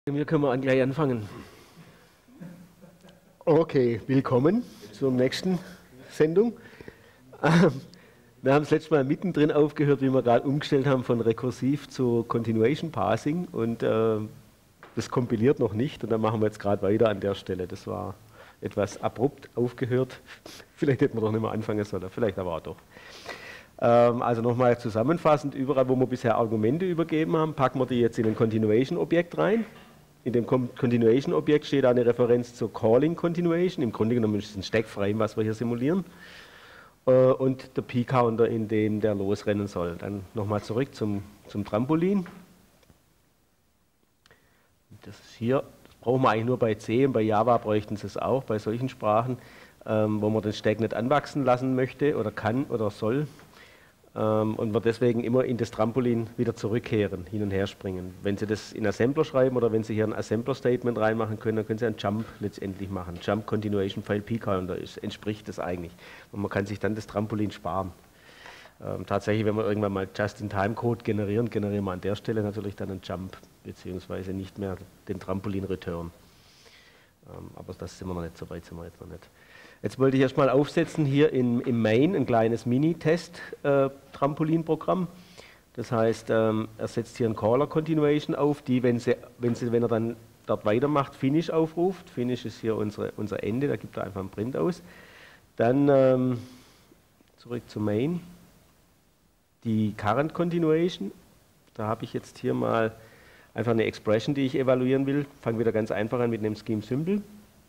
Wir können gleich anfangen. Okay, willkommen zur nächsten Sendung. Wir haben das letzte Mal mittendrin aufgehört, wie wir gerade umgestellt haben von rekursiv zu Continuation Parsing und das kompiliert noch nicht und dann machen wir jetzt gerade weiter an der Stelle. Das war etwas abrupt aufgehört. Vielleicht hätten wir doch nicht mehr anfangen sollen, vielleicht aber auch doch. Also nochmal zusammenfassend, überall wo wir bisher Argumente übergeben haben, packen wir die jetzt in ein Continuation-Objekt rein. In dem Continuation-Objekt steht eine Referenz zur Calling Continuation. Im Grunde genommen ist es ein Stack-Frame, was wir hier simulieren. Und der P-Counter, in dem der losrennen soll. Dann nochmal zurück zum Trampolin. Das ist hier, das brauchen wir eigentlich nur bei C und bei Java bräuchten Sie es auch, bei solchen Sprachen, wo man den Stack nicht anwachsen lassen möchte oder kann oder soll. Und wir deswegen immer in das Trampolin wieder zurückkehren, hin und her springen. Wenn Sie das in Assembler schreiben oder wenn Sie hier ein Assembler-Statement reinmachen können, dann können Sie einen Jump letztendlich machen. Jump Continuation File P-Counter entspricht das eigentlich. Und man kann sich dann das Trampolin sparen. Tatsächlich, wenn wir irgendwann mal Just-in-Time-Code generieren wir an der Stelle natürlich dann einen Jump, beziehungsweise nicht mehr den Trampolin-Return. Aber das sind wir noch nicht, so weit sind wir jetzt noch nicht. Jetzt wollte ich erstmal aufsetzen hier im Main ein kleines Mini-Test-Trampolin-Programm. Das heißt, er setzt hier ein Caller-Continuation auf, die, wenn er dann dort weitermacht, Finish aufruft. Finish ist hier unser Ende, da gibt er einfach einen Print aus. Dann zurück zu Main. Die Current Continuation, da habe ich jetzt hier mal einfach eine Expression, die ich evaluieren will. Fange wieder ganz einfach an mit einem Scheme-Symbol.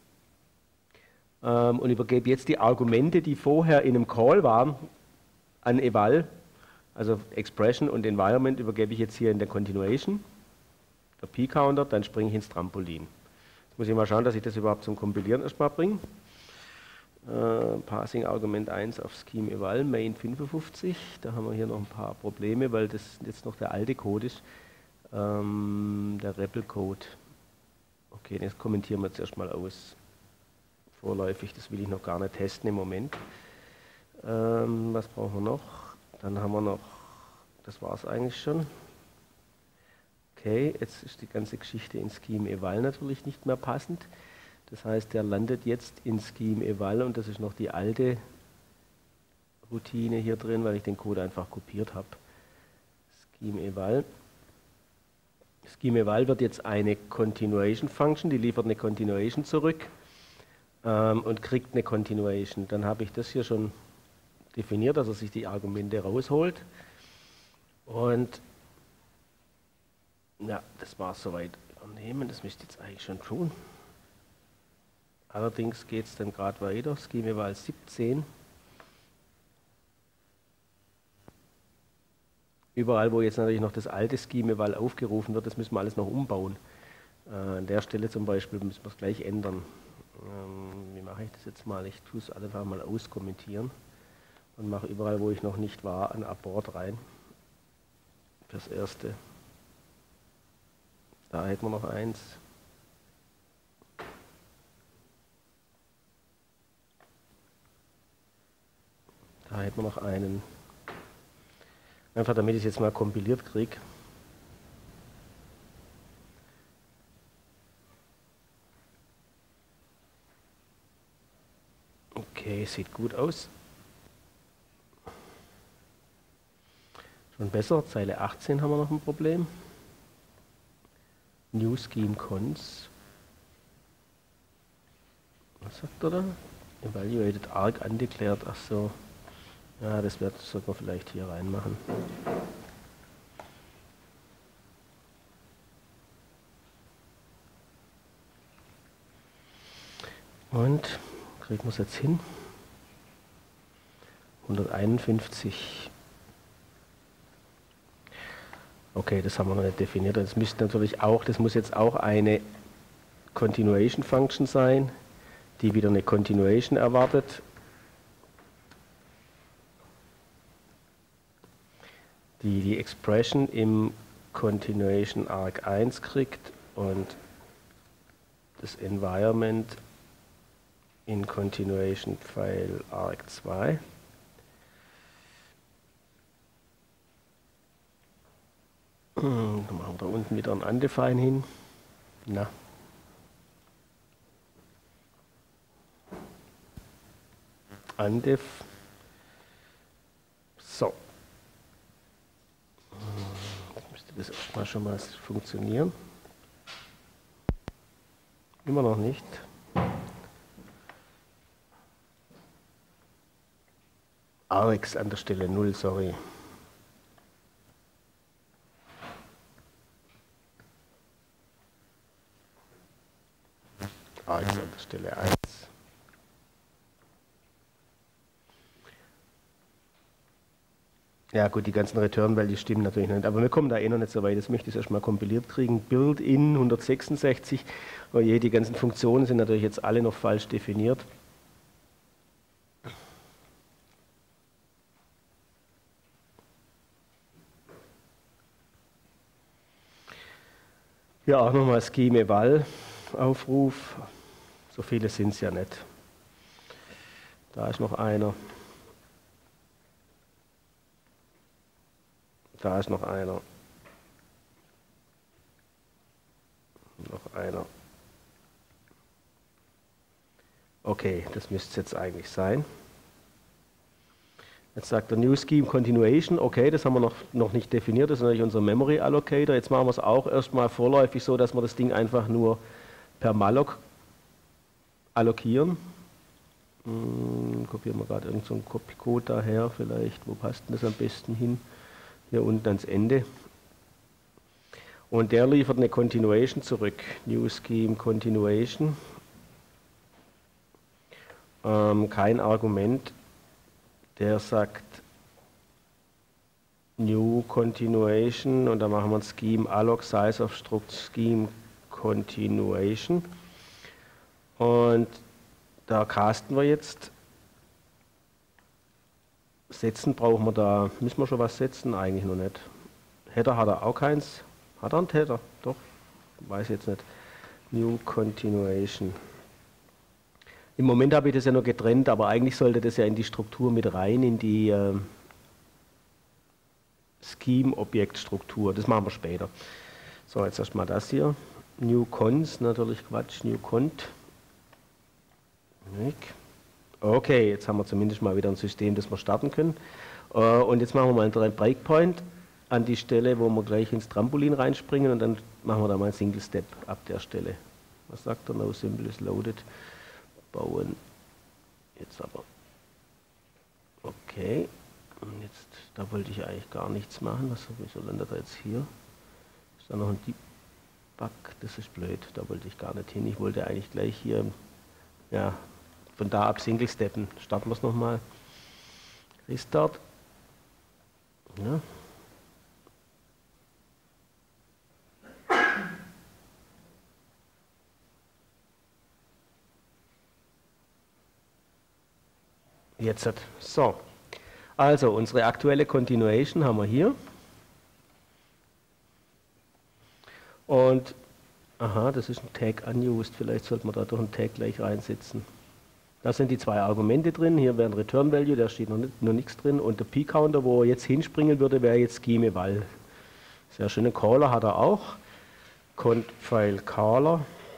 Und übergebe jetzt die Argumente, die vorher in einem Call waren, an Eval, also Expression und Environment übergebe ich jetzt hier in der Continuation, der P-Counter, dann springe ich ins Trampolin. Jetzt muss ich mal schauen, dass ich das überhaupt zum Kompilieren erstmal bringe. Passing Argument 1 auf Scheme Eval, Main 55, da haben wir hier noch ein paar Probleme, weil das jetzt noch der alte Code ist, der REPL-Code. Okay, das kommentieren wir jetzt erstmal aus. Vorläufig, das will ich noch gar nicht testen im Moment. Was brauchen wir noch? Dann haben wir noch, das war es eigentlich schon. Okay, jetzt ist die ganze Geschichte in Scheme Eval natürlich nicht mehr passend. Das heißt, der landet jetzt in Scheme Eval und das ist noch die alte Routine hier drin, weil ich den Code einfach kopiert habe. Scheme Eval. Scheme Eval wird jetzt eine Continuation Function, die liefert eine Continuation zurück. Und kriegt eine Continuation. Dann habe ich das hier schon definiert, dass er sich die Argumente rausholt. Und ja, das war es soweit. Übernehmen, das müsste jetzt eigentlich schon tun. Allerdings geht es dann gerade weiter. Scheme Eval 17. Überall, wo jetzt natürlich noch das alte Scheme Eval aufgerufen wird, das müssen wir alles noch umbauen. An der Stelle zum Beispiel müssen wir es gleich ändern. Wie mache ich das jetzt mal? Ich tue es einfach mal auskommentieren und mache überall, wo ich noch nicht war, ein Abort rein. Fürs Erste. Da hätten wir noch eins. Da hätten wir noch einen. Einfach damit ich es jetzt mal kompiliert kriege. Okay, sieht gut aus. Schon besser, Zeile 18 haben wir noch ein Problem. New Scheme Cons. Was sagt er da? Evaluated Arc undeclared. Ach so. Ja, das sollten wir vielleicht hier reinmachen. Und kriegen wir es jetzt hin? 151. Okay, das haben wir noch nicht definiert. Das müsste natürlich auch, das muss jetzt auch eine Continuation Function sein, die wieder eine Continuation erwartet. Die Expression im Continuation Arc 1 kriegt und das Environment in Continuation File Arc 2. Dann machen wir da unten wieder ein Undefined hin. Na. Andef. So. Jetzt müsste das erstmal schon mal funktionieren. Immer noch nicht. Arx an der Stelle 0, sorry. Arx an der Stelle 1. Ja gut, die ganzen Return-Values stimmen natürlich nicht, aber wir kommen da eh noch nicht so weit. Das möchte ich erstmal kompiliert kriegen. Build-in 166. Oh je, die ganzen Funktionen sind natürlich jetzt alle noch falsch definiert. Ja, auch nochmal Scheme eval Aufruf. So viele sind es ja nicht. Da ist noch einer. Da ist noch einer. Noch einer. Okay, das müsste es jetzt eigentlich sein. Jetzt sagt der New Scheme Continuation. Okay, das haben wir noch nicht definiert. Das ist natürlich unser Memory Allocator. Jetzt machen wir es auch erstmal vorläufig so, dass wir das Ding einfach nur per malloc allokieren. Kopieren wir gerade irgendeinen Copy-Code daher vielleicht. Wo passt denn das am besten hin? Hier unten ans Ende. Und der liefert eine Continuation zurück. New Scheme Continuation. Kein Argument. Der sagt New Continuation und da machen wir ein Scheme alloc size of struct scheme continuation. Und da casten wir jetzt. Setzen brauchen wir da, müssen wir schon was setzen? Eigentlich noch nicht. Header hat er auch keins. Hat er einen Header? Doch, weiß jetzt nicht. New Continuation. Im Moment habe ich das ja noch getrennt, aber eigentlich sollte das ja in die Struktur mit rein, in die Scheme-Objektstruktur. Das machen wir später. So, jetzt erstmal das hier. New Cons, natürlich Quatsch, New Cont. Okay, jetzt haben wir zumindest mal wieder ein System, das wir starten können. Und jetzt machen wir mal einen Breakpoint an die Stelle, wo wir gleich ins Trampolin reinspringen und dann machen wir da mal einen Single Step ab der Stelle. Was sagt er? No symbol is loaded. Bauen. Jetzt aber. Okay. Und jetzt, da wollte ich eigentlich gar nichts machen. Wieso landet er jetzt hier? Ist da noch ein Debug? Das ist blöd. Da wollte ich gar nicht hin. Ich wollte eigentlich gleich hier, ja, von da ab Single steppen. Starten wir es nochmal. Restart. Ja. Jetzt hat, so. Also unsere aktuelle Continuation haben wir hier. Und, aha, das ist ein Tag unused. Vielleicht sollte man da doch einen Tag gleich reinsetzen. Da sind die zwei Argumente drin. Hier wäre ein Return Value, da steht noch nichts drin. Und der P-Counter, wo er jetzt hinspringen würde, wäre jetzt Scheme eval. Sehr schöne Caller hat er auch. Cont-File Caller.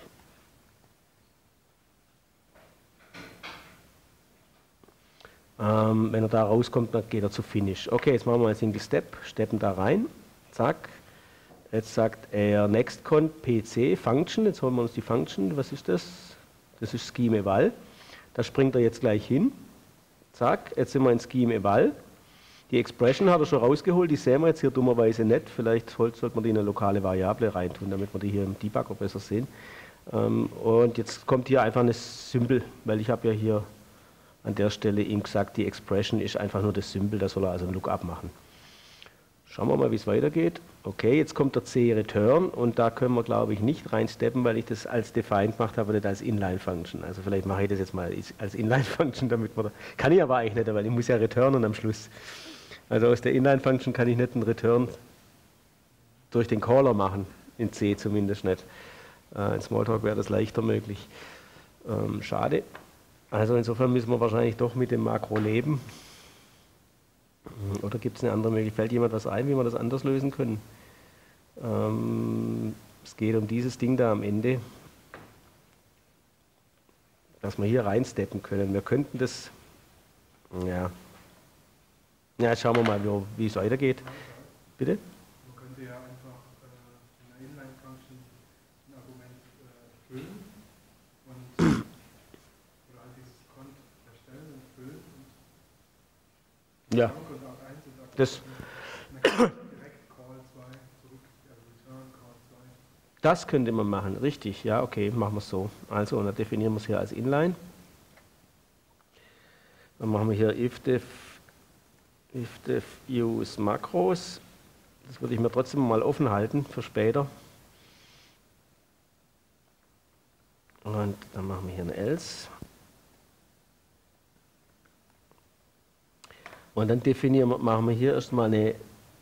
Wenn er da rauskommt, dann geht er zu Finish. Okay, jetzt machen wir einen Single Step, steppen da rein, zack. Jetzt sagt er NextCont PC Function, jetzt holen wir uns die Function, was ist das? Das ist Scheme eval. Da springt er jetzt gleich hin, zack, jetzt sind wir in Scheme eval. Die Expression hat er schon rausgeholt, die sehen wir jetzt hier dummerweise nicht. Vielleicht sollte man die in eine lokale Variable reintun, damit wir die hier im Debugger besser sehen. Und jetzt kommt hier einfach ein Symbol, weil ich habe ja hier an der Stelle ihm gesagt, die Expression ist einfach nur das Symbol, da soll er also ein Lookup machen. Schauen wir mal, wie es weitergeht. Okay, jetzt kommt der C-Return und da können wir, glaube ich, nicht reinsteppen, weil ich das als defined gemacht habe, nicht als Inline-Function. Also vielleicht mache ich das jetzt mal als Inline-Function, damit man da, kann ich aber eigentlich nicht, weil ich muss ja returnen am Schluss. Also aus der Inline-Function kann ich nicht einen Return durch den Caller machen, in C zumindest nicht. In Smalltalk wäre das leichter möglich. Schade. Also insofern müssen wir wahrscheinlich doch mit dem Makro leben. Oder gibt es eine andere Möglichkeit? Fällt jemand was ein, wie wir das anders lösen können? Es geht um dieses Ding da am Ende, dass wir hier reinsteppen können. Wir könnten das, ja, jetzt schauen wir mal, wie es weitergeht. Bitte? Man könnte ja einfach in der Inline-Function ein Argument füllen und oder halt dieses Cont erstellen und füllen und Ja, könnte auch eins und sagt, das, man kann direkt Call 2 zurück, also Return Call 2. das könnte man machen, richtig. Ja, okay, machen wir es so. Also, und dann definieren wir es hier als Inline. Dann machen wir hier if-def use Makros. Das würde ich mir trotzdem mal offen halten für später. Und dann machen wir hier ein else. Und dann machen wir hier erstmal eine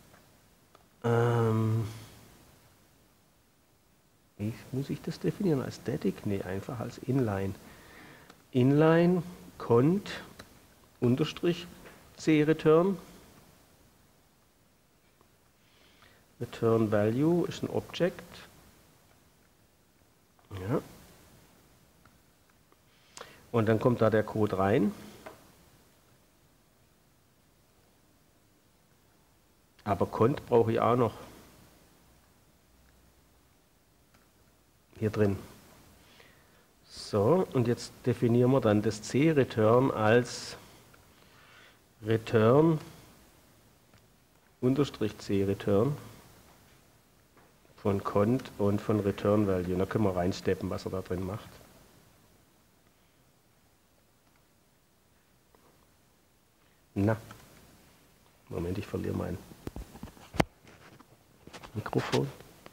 wie muss ich das definieren? Als Static? Nee, einfach als Inline. Inline cont unterstrich c return. Return value ist ein Object. Ja. Und dann kommt da der Code rein. Aber cont brauche ich auch noch. Hier drin. So, und jetzt definieren wir dann das C-Return als Return unterstrich C-Return von cont und von Return Value. Da können wir reinsteppen, was er da drin macht. Na, Moment, ich verliere mein Mikrofon.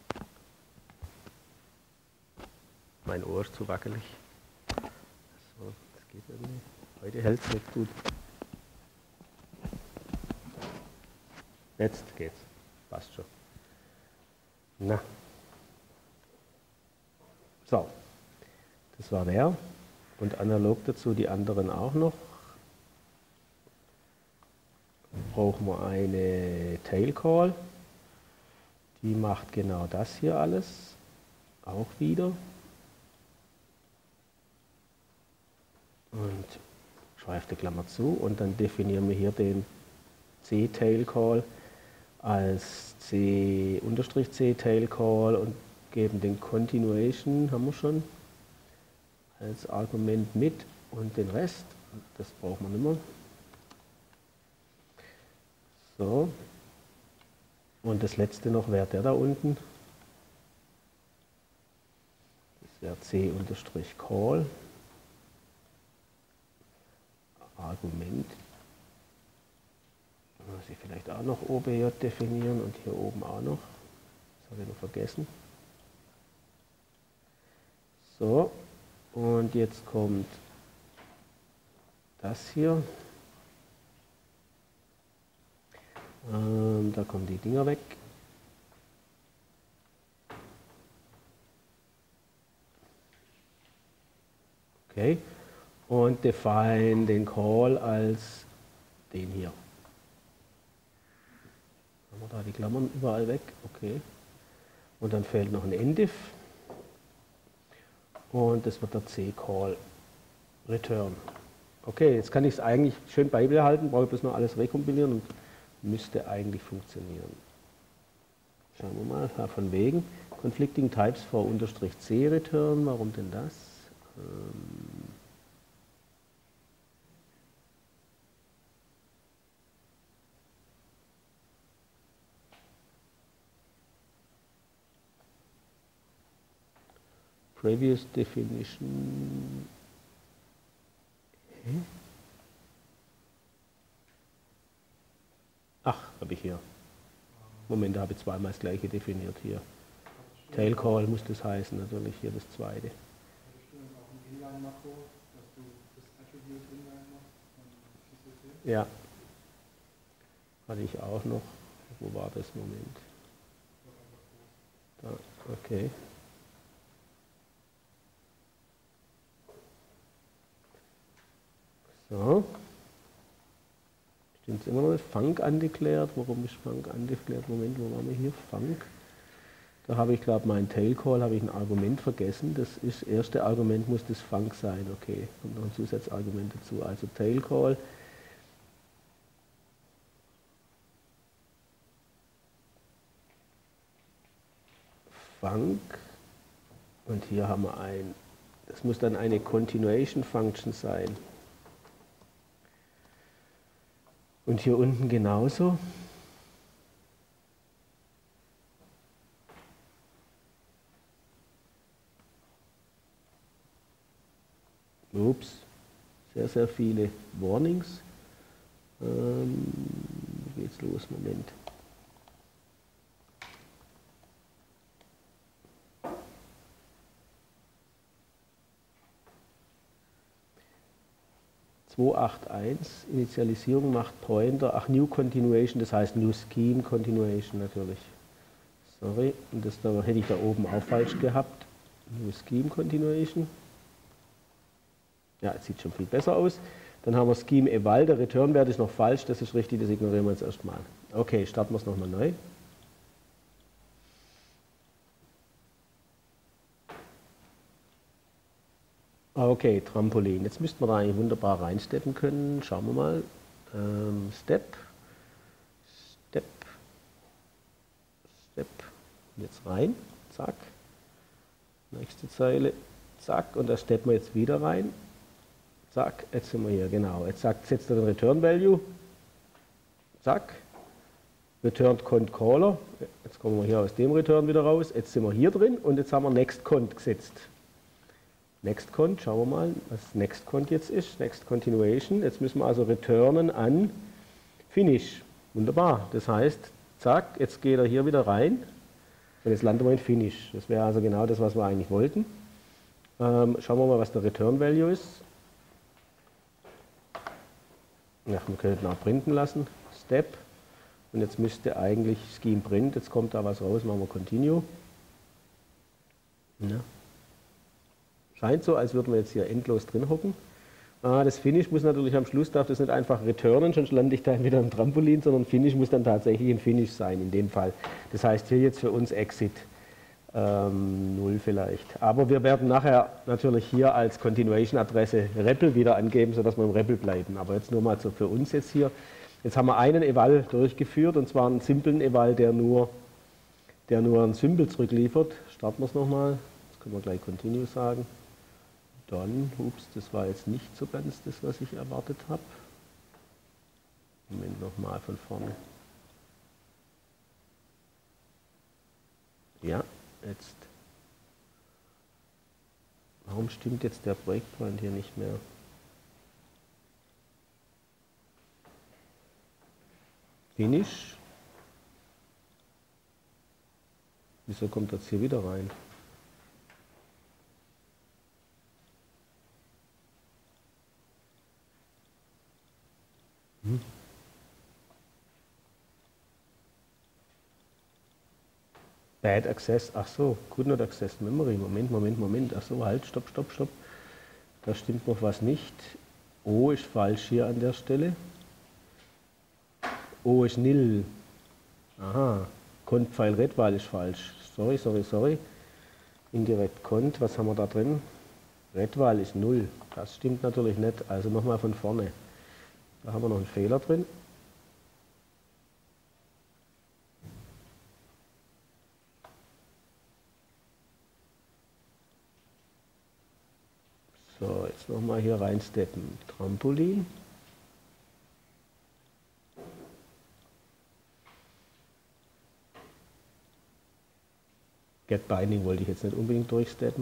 Mein Ohr ist zu wackelig. So, das geht irgendwie. Heute hält es nicht gut. Jetzt geht's. Passt schon. Na. So. Das war der. Und analog dazu die anderen auch noch. Brauchen wir eine Tail Call. Die macht genau das hier alles. Auch wieder. Und schreift die Klammer zu und dann definieren wir hier den C-Tail-Call als C-C-Tail-Call und geben den Continuation, haben wir schon, als Argument mit und den Rest, das brauchen wir nicht mehr. So, und das letzte noch wäre der da unten, das wäre C-Call. Argument. Muss ich vielleicht auch noch OBJ definieren und hier oben auch noch. Das habe ich noch vergessen. So, und jetzt kommt das hier. Da kommen die Dinger weg. Okay. Und define den Call als den hier. Haben wir da die Klammern überall weg? Okay. Und dann fehlt noch ein Endif. Und das wird der C-Call Return. Okay, jetzt kann ich es eigentlich schön beibehalten, brauche ich bloß noch alles rekompilieren und müsste eigentlich funktionieren. Schauen wir mal, von wegen. Conflicting Types for unterstrich C Return, warum denn das? Previous definition. Ach, habe ich hier. Moment, da habe ich zweimal das gleiche definiert hier. Tail Call muss das heißen, natürlich hier das zweite. Auch ein Inline-Makro, dass du das Attribute Inline machst von TCC. Ja. Hatte ich auch noch. Wo war das? Moment. Da, okay. So. Stimmt immer noch Funk undeclared? Warum ist Funk undeclared? Moment, wo waren wir hier? Funk. Da habe ich, glaube mein Tail Call, habe ich ein Argument vergessen. Das erste Argument muss das Func sein. Okay, kommt noch ein Zusatzargument dazu. Also Tail Call. Func. Und hier haben wir das muss dann eine Continuation Function sein. Und hier unten genauso. Ups, sehr, sehr viele Warnings. Wie geht's los? Moment. Initialisierung macht Pointer, ach New Continuation, das heißt New Scheme Continuation natürlich. Sorry, und das da hätte ich da oben auch falsch gehabt. New Scheme Continuation. Ja, es sieht schon viel besser aus. Dann haben wir Scheme Eval, der Return-Wert ist noch falsch, das ist richtig, das ignorieren wir jetzt erstmal. Okay, starten wir es nochmal neu. Okay, Trampolin. Jetzt müssten wir da eigentlich wunderbar reinsteppen können. Schauen wir mal. Step. Step. Step. Und jetzt rein. Zack. Nächste Zeile. Zack. Und da steppen wir jetzt wieder rein. Zack. Jetzt sind wir hier. Genau. Jetzt setzt er den Return Value. Zack. Returned Cont Caller. Jetzt kommen wir hier aus dem Return wieder raus. Jetzt sind wir hier drin und jetzt haben wir Next Cont gesetzt. Next Cont, schauen wir mal, was Next Cont jetzt ist. Next Continuation. Jetzt müssen wir also returnen an Finish. Wunderbar. Das heißt, zack, jetzt geht er hier wieder rein und jetzt landen wir in Finish. Das wäre also genau das, was wir eigentlich wollten. Schauen wir mal, was der Return Value ist. Ja, wir könnten auch printen lassen. Step. Und jetzt müsste eigentlich Scheme print. Jetzt kommt da was raus, machen wir Continue. Ja. Scheint so, als würden wir jetzt hier endlos drin hocken. Das Finish muss natürlich am Schluss, darf das nicht einfach returnen, sonst lande ich da wieder am Trampolin, sondern Finish muss dann tatsächlich ein Finish sein in dem Fall. Das heißt hier jetzt für uns Exit 0 vielleicht. Aber wir werden nachher natürlich hier als Continuation-Adresse REPL wieder angeben, sodass wir im REPL bleiben. Aber jetzt nur mal so für uns jetzt hier. Jetzt haben wir einen Eval durchgeführt, und zwar einen simplen Eval, der nur ein Symbol zurückliefert. Starten wir es nochmal. Jetzt können wir gleich Continue sagen. Dann, ups, das war jetzt nicht so ganz das, was ich erwartet habe. Moment, nochmal von vorne. Ja, jetzt. Warum stimmt jetzt der Breakpoint hier nicht mehr? Finish. Wieso kommt das hier wieder rein? Bad Access, ach so, Could not access memory, Moment, ach so, halt, stopp. Da stimmt noch was nicht. O ist falsch hier an der Stelle. O ist nil. Aha, Cont Pfeil Redval ist falsch. Sorry. Indirekt Cont, was haben wir da drin? Redval ist 0. Das stimmt natürlich nicht, also nochmal von vorne. Da haben wir noch einen Fehler drin. So, jetzt nochmal hier reinsteppen. Trampolin. Get Binding wollte ich jetzt nicht unbedingt durchsteppen.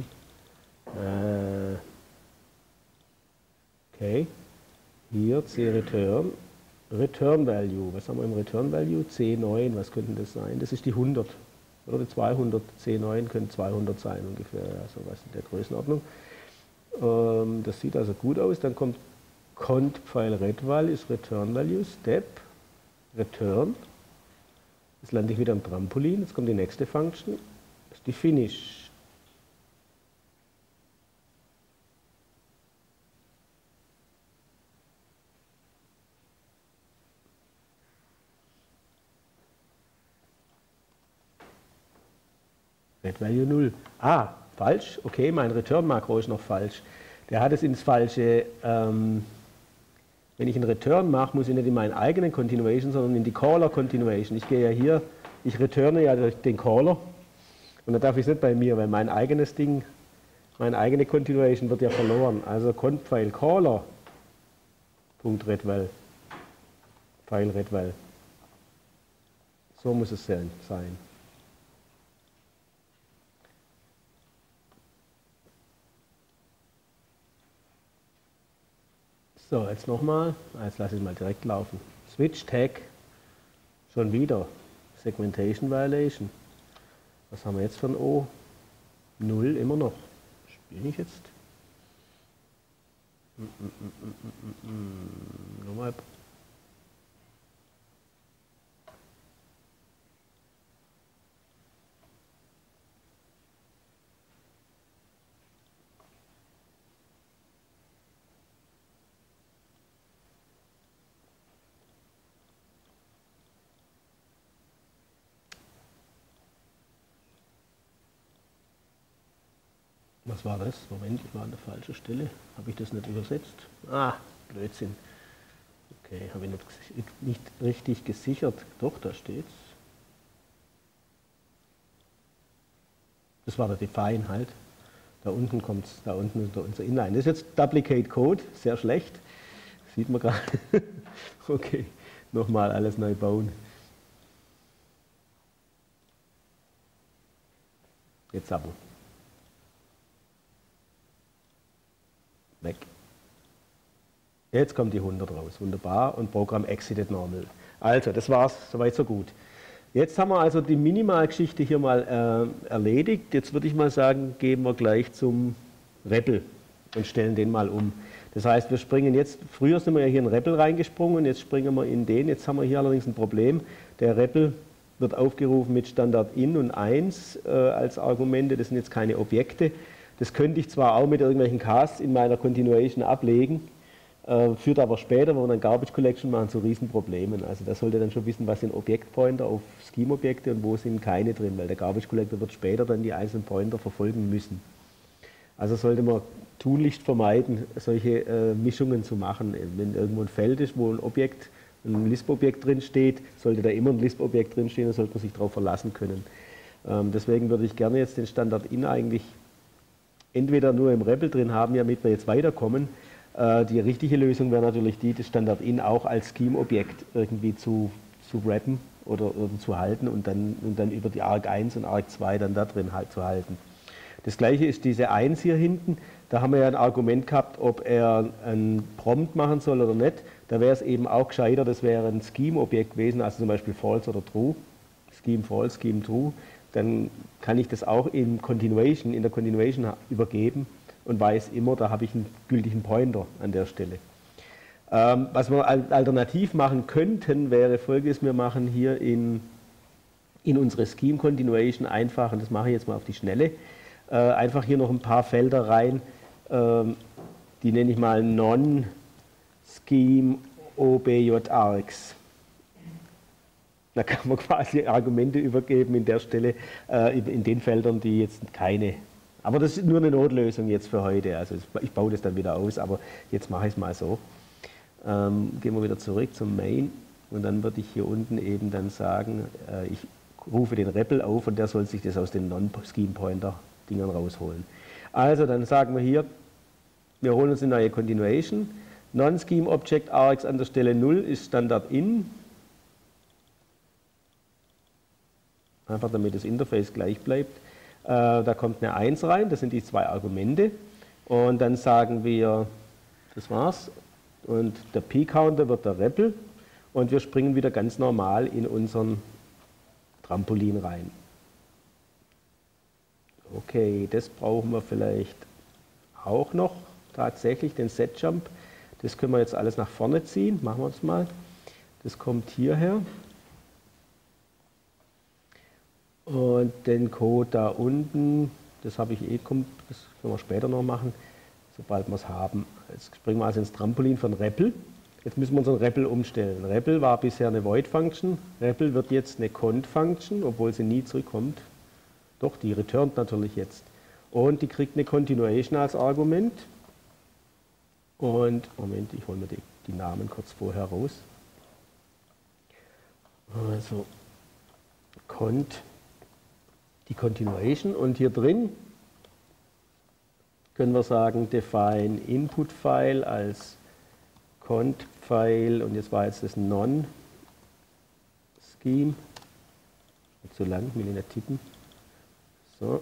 Okay. Hier C-Return. Return Value. Was haben wir im Return Value? C9. Was könnte das sein? Das ist die 100. Oder die 200. C9 können 200 sein ungefähr. Ja, sowas in der Größenordnung. Das sieht also gut aus. Dann kommt Cont Pfeil Redval ist Return Value. Step. Return. Jetzt lande ich wieder am Trampolin. Jetzt kommt die nächste Function. Das ist die Finish. RetValue 0. Ah, falsch. Okay, mein Return-Makro ist noch falsch. Der hat es ins falsche. Wenn ich einen Return mache, muss ich nicht in meinen eigenen Continuation, sondern in die Caller Continuation. Ich gehe ja hier, ich returne ja den Caller und dann darf ich es nicht bei mir, weil mein eigenes Ding, meine eigene Continuation wird ja verloren. Also Cont-File Caller.retval, File retval. So muss es sein. So, jetzt nochmal. Jetzt lasse ich mal direkt laufen. Switch Tag. Schon wieder. Segmentation Violation. Was haben wir jetzt für ein O? 0 immer noch. Spiele ich jetzt? Nochmal. Was war das? Moment, ich war an der falschen Stelle. Habe ich das nicht übersetzt? Ah, Blödsinn. Okay, habe ich nicht richtig gesichert. Doch, da steht's. Das war der Define halt. Da unten kommt's, da unten ist unser Inline. Das ist jetzt Duplicate Code, sehr schlecht. Sieht man gerade. Okay, nochmal alles neu bauen. Jetzt aber. Weg. Jetzt kommt die 100 raus, wunderbar, und Programm exited normal. Also, das war's, soweit so gut. Jetzt haben wir also die Minimalgeschichte hier mal erledigt. Jetzt würde ich mal sagen, gehen wir gleich zum REPL und stellen den mal um. Das heißt, wir springen jetzt, früher sind wir ja hier in REPL reingesprungen, jetzt springen wir in den. Jetzt haben wir hier allerdings ein Problem. Der REPL wird aufgerufen mit Standard in und 1 als Argumente, das sind jetzt keine Objekte. Das könnte ich zwar auch mit irgendwelchen Casts in meiner Continuation ablegen, führt aber später, wenn wir dann Garbage Collection machen, zu Riesenproblemen. Also da sollte dann schon wissen, was sind Objektpointer auf Scheme-Objekte und wo sind keine drin, weil der Garbage Collector wird später dann die einzelnen Pointer verfolgen müssen. Also sollte man tunlichst vermeiden, solche Mischungen zu machen. Wenn irgendwo ein Feld ist, wo ein Objekt, ein Lisp-Objekt drin steht, sollte da immer ein Lisp-Objekt drin stehen, da sollte man sich darauf verlassen können. Deswegen würde ich gerne jetzt den Standard in eigentlich entweder nur im REPL drin haben, damit wir jetzt weiterkommen. Die richtige Lösung wäre natürlich die, das Standard in auch als Scheme-Objekt irgendwie zu wrappen oder zu halten und dann über die Arg 1 und Arg 2 dann da drin halt zu halten. Das gleiche ist diese 1 hier hinten. Da haben wir ja ein Argument gehabt, ob er ein Prompt machen soll oder nicht. Da wäre es eben auch gescheiter, das wäre ein Scheme-Objekt gewesen, also zum Beispiel False oder True. Scheme False, Scheme True. Dann kann ich das auch in der Continuation übergeben und weiß immer, da habe ich einen gültigen Pointer an der Stelle. Was wir alternativ machen könnten, wäre folgendes: Wir machen hier in unsere Scheme Continuation einfach, und das mache ich jetzt mal auf die Schnelle, einfach hier noch ein paar Felder rein, die nenne ich mal Non-Scheme OBJ-Args. Da kann man quasi Argumente übergeben in der Stelle, in den Feldern, die jetzt keine. Aber das ist nur eine Notlösung jetzt für heute. Also ich baue das dann wieder aus, aber jetzt mache ich es mal so. Gehen wir wieder zurück zum Main und dann würde ich hier unten eben dann sagen, ich rufe den REPL auf und der soll sich das aus den Non-Scheme-Pointer-Dingern rausholen. Also dann sagen wir hier, wir holen uns eine neue Continuation. Non-Scheme-Object Args an der Stelle 0 ist Standard in. Einfach damit das Interface gleich bleibt. Da kommt eine 1 rein, das sind die 2 Argumente. Und dann sagen wir, das war's. Und der P-Counter wird der REPL. Und wir springen wieder ganz normal in unseren Trampolin rein. Okay, das brauchen wir vielleicht auch noch. Tatsächlich den Set-Jump. Das können wir jetzt alles nach vorne ziehen. Machen wir das mal. Das kommt hierher. Und den Code da unten, das habe ich das können wir später noch machen, sobald wir es haben. Jetzt springen wir also ins Trampolin von REPL. Jetzt müssen wir unseren REPL umstellen. REPL war bisher eine Void-Function, REPL wird jetzt eine Cont-Function, obwohl sie nie zurückkommt. Doch, die returnt natürlich jetzt. Und die kriegt eine Continuation als Argument. Und, Moment, ich hole mir die Namen kurz vorher raus. Also, die Continuation und hier drin können wir sagen, define Input File als Cont File und jetzt war jetzt das Non-Scheme. Zu lang, will ich nicht tippen. So.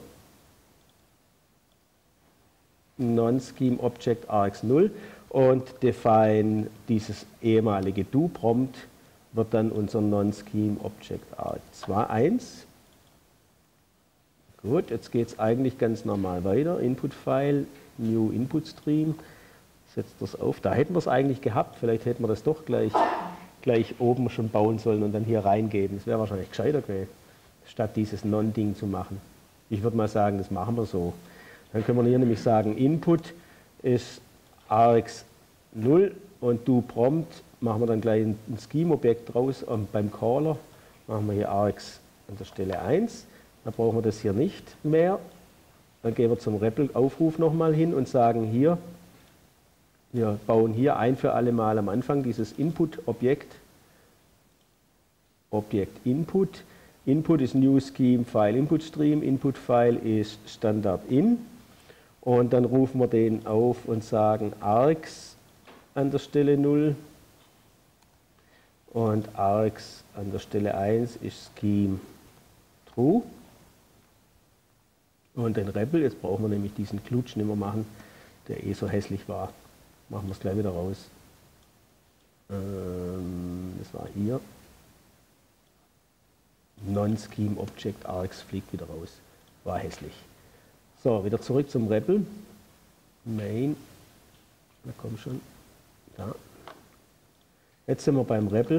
Non-Scheme Object args0 und define dieses ehemalige Do-Prompt wird dann unser Non-Scheme Object arg1. Gut, jetzt geht es eigentlich ganz normal weiter. Input-File, New Input Stream, setzt das auf. Da hätten wir es eigentlich gehabt, vielleicht hätten wir das doch gleich oben schon bauen sollen und dann hier reingeben. Das wäre wahrscheinlich gescheiter gewesen, statt dieses Non-Ding zu machen. Ich würde mal sagen, das machen wir so. Dann können wir hier nämlich sagen, Input ist args0 und Do-Prompt machen wir dann gleich ein Scheme-Objekt draus und beim Caller machen wir hier args an der Stelle 1. Dann brauchen wir das hier nicht mehr. Dann gehen wir zum REPL-Aufruf nochmal hin und sagen hier, wir bauen hier ein für alle Mal am Anfang dieses Input-Objekt, Objekt Input. Input ist New Scheme File Input Stream, Input File ist Standard in. Und dann rufen wir den auf und sagen args an der Stelle 0 und args an der Stelle 1 ist Scheme True. Und den REPL, jetzt brauchen wir nämlich diesen Klutsch nicht mehr machen, der eh so hässlich war. Machen wir es gleich wieder raus. Das war hier. Non-Scheme Object args fliegt wieder raus. War hässlich. So, wieder zurück zum REPL. Main. Na komm schon. Da. Jetzt sind wir beim REPL.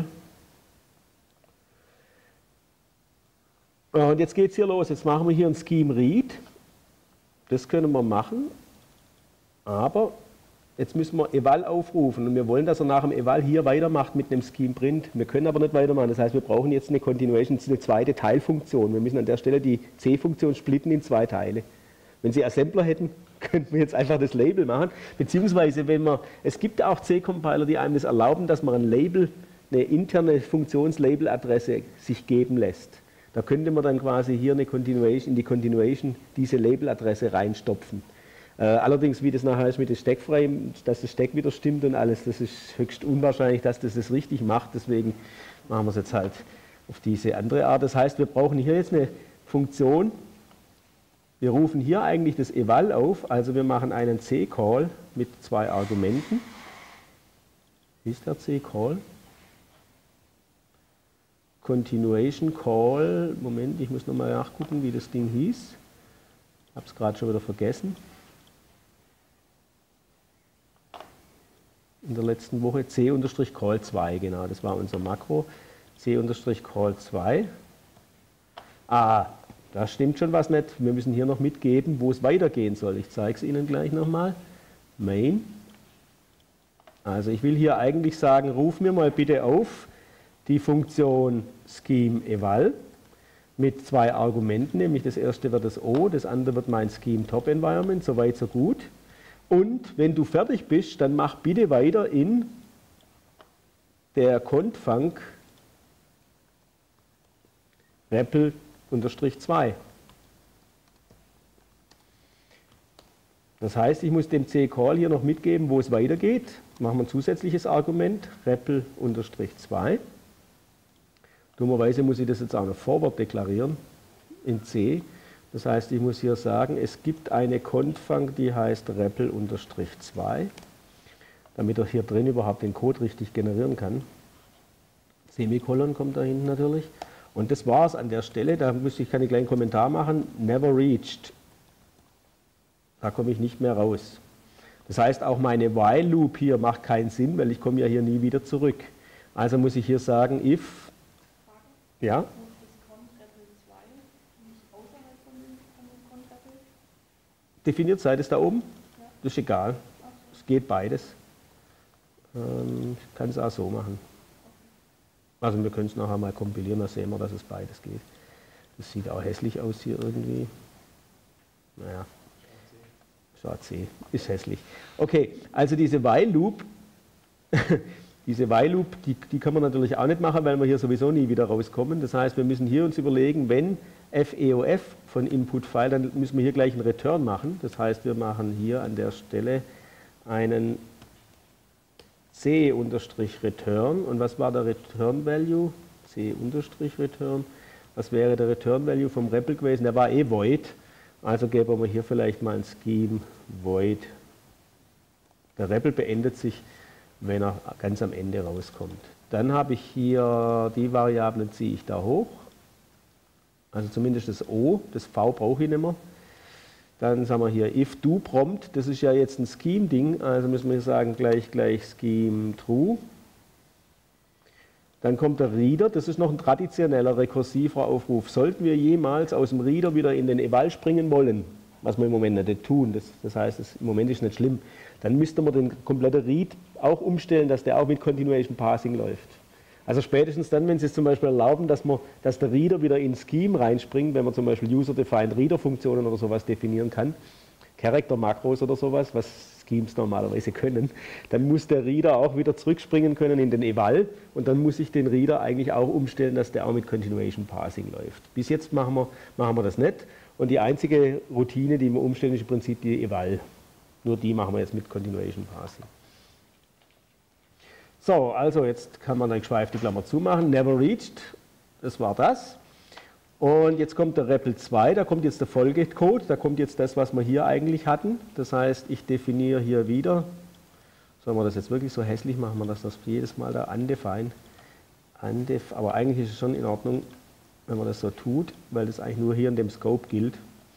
Und jetzt geht es hier los. Jetzt machen wir hier ein Scheme Read. Das können wir machen. Aber jetzt müssen wir Eval aufrufen. Und wir wollen, dass er nach dem Eval hier weitermacht mit einem Scheme Print. Wir können aber nicht weitermachen. Das heißt, wir brauchen jetzt eine Continuation, eine zweite Teilfunktion. Wir müssen an der Stelle die C-Funktion splitten in zwei Teile. Wenn Sie Assembler hätten, könnten wir jetzt einfach das Label machen. Beziehungsweise, es gibt auch C-Compiler, die einem das erlauben, dass man ein Label, eine interne Funktionslabeladresse sich geben lässt. Da könnte man dann quasi hier in die Continuation diese Labeladresse reinstopfen. Allerdings, wie das nachher ist mit dem Stackframe, dass das Stack wieder stimmt und alles, das ist höchst unwahrscheinlich, dass das richtig macht. Deswegen machen wir es jetzt halt auf diese andere Art. Das heißt, wir brauchen hier jetzt eine Funktion. Wir rufen hier eigentlich das Eval auf, also wir machen einen C-Call mit zwei Argumenten. Wie ist der C-Call? Continuation Call, Moment, ich muss nochmal nachgucken, wie das Ding hieß. Ich habe es gerade schon wieder vergessen. In der letzten Woche C-Call 2, genau, das war unser Makro. C-Call 2. Ah, da stimmt schon was nicht. Wir müssen hier noch mitgeben, wo es weitergehen soll. Ich zeige es Ihnen gleich nochmal. Main. Also ich will hier eigentlich sagen, ruf mir mal bitte auf die Funktion Scheme Eval mit zwei Argumenten, nämlich das erste wird das O, das andere wird mein Scheme Top Environment, soweit so gut. Und wenn du fertig bist, dann mach bitte weiter in der Confunc REPL_2. Das heißt, ich muss dem C-Call hier noch mitgeben, wo es weitergeht. Machen wir ein zusätzliches Argument, REPL_2. Dummerweise muss ich das jetzt auch noch forward deklarieren in C. Das heißt, ich muss hier sagen, es gibt eine Confunc, die heißt REPL_2, damit er hier drin überhaupt den Code richtig generieren kann. Semikolon kommt da hinten natürlich. Und das war es an der Stelle, da kann ich gleich einen Kommentar machen, never reached. Da komme ich nicht mehr raus. Das heißt, auch meine While-Loop hier macht keinen Sinn, weil ich komme ja hier nie wieder zurück. Also muss ich hier sagen, if, ja, definiert seid es da oben? Ja. Das ist egal. Es geht beides. Ich kann es auch so machen. Also wir können es nachher mal kompilieren, dann sehen wir, dass es beides geht. Das sieht auch hässlich aus hier irgendwie. Naja, schwarz ist hässlich. Okay, also diese While Loop, die kann man natürlich auch nicht machen, weil wir hier sowieso nie wieder rauskommen. Das heißt, wir müssen hier uns überlegen, wenn FEOF von Input-File, dann müssen wir hier gleich einen Return machen. Das heißt, wir machen hier an der Stelle einen C-Return. Und was war der Return-Value? C-Return. Was wäre der Return-Value vom REPL gewesen? Der war eh void. Also geben wir hier vielleicht mal ein Scheme void. Der REPL beendet sich, wenn er ganz am Ende rauskommt. Dann habe ich hier die Variablen, ziehe ich da hoch. Also zumindest das O, das V brauche ich nicht mehr. Dann sagen wir hier if do prompt, das ist ja jetzt ein Scheme-Ding, also müssen wir hier sagen gleich Scheme true. Dann kommt der Reader, das ist noch ein traditioneller rekursiver Aufruf. Sollten wir jemals aus dem Reader wieder in den Eval springen wollen, was wir im Moment nicht tun, das heißt, im Moment ist nicht schlimm, dann müsste man den kompletten Read auch umstellen, dass der auch mit Continuation Parsing läuft. Also spätestens dann, wenn Sie es zum Beispiel erlauben, dass der Reader wieder in Scheme reinspringt, wenn man zum Beispiel User-Defined Reader-Funktionen oder sowas definieren kann, Character-Makros oder sowas, was Schemes normalerweise können, dann muss der Reader auch wieder zurückspringen können in den Eval und dann muss ich den Reader eigentlich auch umstellen, dass der auch mit Continuation Parsing läuft. Bis jetzt machen wir das nicht und die einzige Routine, die wir umstellen, ist im Prinzip die Eval. Nur die machen wir jetzt mit Continuation Parsing. So, also jetzt kann man eine geschweifte Klammer zumachen. Never reached, das war das. Und jetzt kommt der REPL 2, da kommt jetzt der Folgecode, da kommt jetzt das, was wir hier eigentlich hatten. Das heißt, ich definiere hier wieder, sollen wir das jetzt wirklich so hässlich machen, dass das jedes Mal da undefine, aber eigentlich ist es schon in Ordnung, wenn man das so tut, weil das eigentlich nur hier in dem Scope gilt.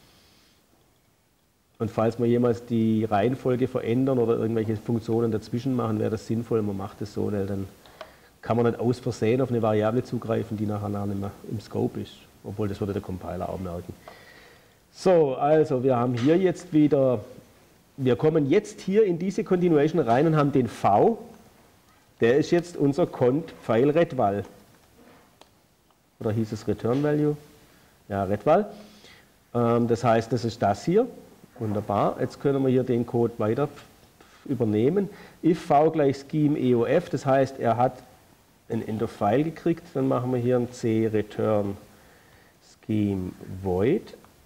Und falls wir jemals die Reihenfolge verändern oder irgendwelche Funktionen dazwischen machen, wäre das sinnvoll, man macht es so, weil dann kann man nicht aus Versehen auf eine Variable zugreifen, die nachher nicht mehr im Scope ist. Obwohl, das würde der Compiler auch merken. So, also wir haben hier jetzt wieder, wir kommen jetzt hier in diese Continuation rein und haben den V, der ist jetzt unser Cont File Retval. Oder hieß es Return Value? Ja, Retval. Das heißt, das ist das hier. Wunderbar. Jetzt können wir hier den Code weiter übernehmen. If V gleich Scheme EOF, das heißt, er hat ein End of File gekriegt, dann machen wir hier ein C Return Scheme void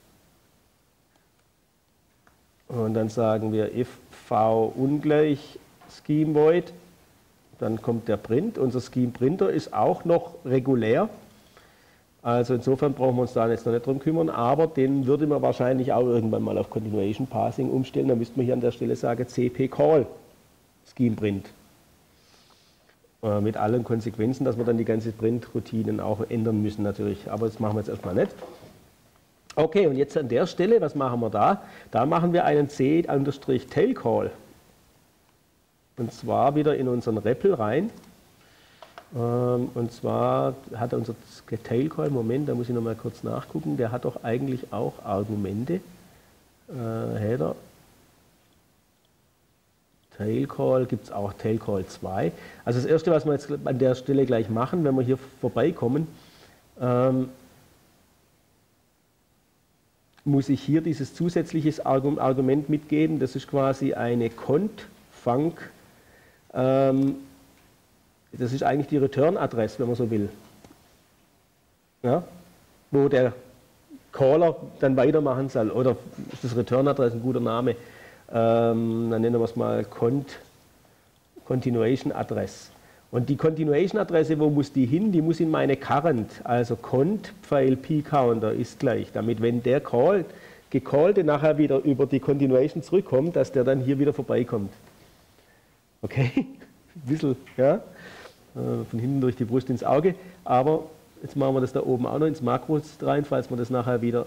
und dann sagen wir if V ungleich Scheme void, dann kommt der Print. Unser Scheme Printer ist auch noch regulär, also insofern brauchen wir uns da jetzt noch nicht drum kümmern, aber den würde man wahrscheinlich auch irgendwann mal auf Continuation Parsing umstellen. Da müsste man hier an der Stelle sagen CP Call Scheme Print. Mit allen Konsequenzen, dass wir dann die ganze Print-Routinen auch ändern müssen natürlich. Aber das machen wir jetzt erstmal nicht. Okay, und jetzt an der Stelle, was machen wir da? Da machen wir einen C-Tail-Call. Und zwar wieder in unseren REPL rein. Und zwar hat unser Tail-Call, Moment, da muss ich nochmal kurz nachgucken, der hat doch eigentlich auch Argumente. Header. Tailcall gibt es auch Tailcall 2. Also das erste, was wir jetzt an der Stelle gleich machen, wenn wir hier vorbeikommen, muss ich hier dieses zusätzliche Argument mitgeben. Das ist quasi eine Cont-Func. Das ist eigentlich die Return-Adresse, wenn man so will. Ja? Wo der Caller dann weitermachen soll. Oder ist das Return-Adresse ein guter Name? Dann nennen wir es mal Continuation Address. Und die Continuation Adresse, wo muss die hin? Die muss in meine Current, also Cont File P Counter ist gleich, damit wenn der gecallte nachher wieder über die Continuation zurückkommt, dass der dann hier wieder vorbeikommt. Okay? Ein bisschen, ja? Von hinten durch die Brust ins Auge, aber jetzt machen wir das da oben auch noch ins Makros rein, falls wir das nachher wieder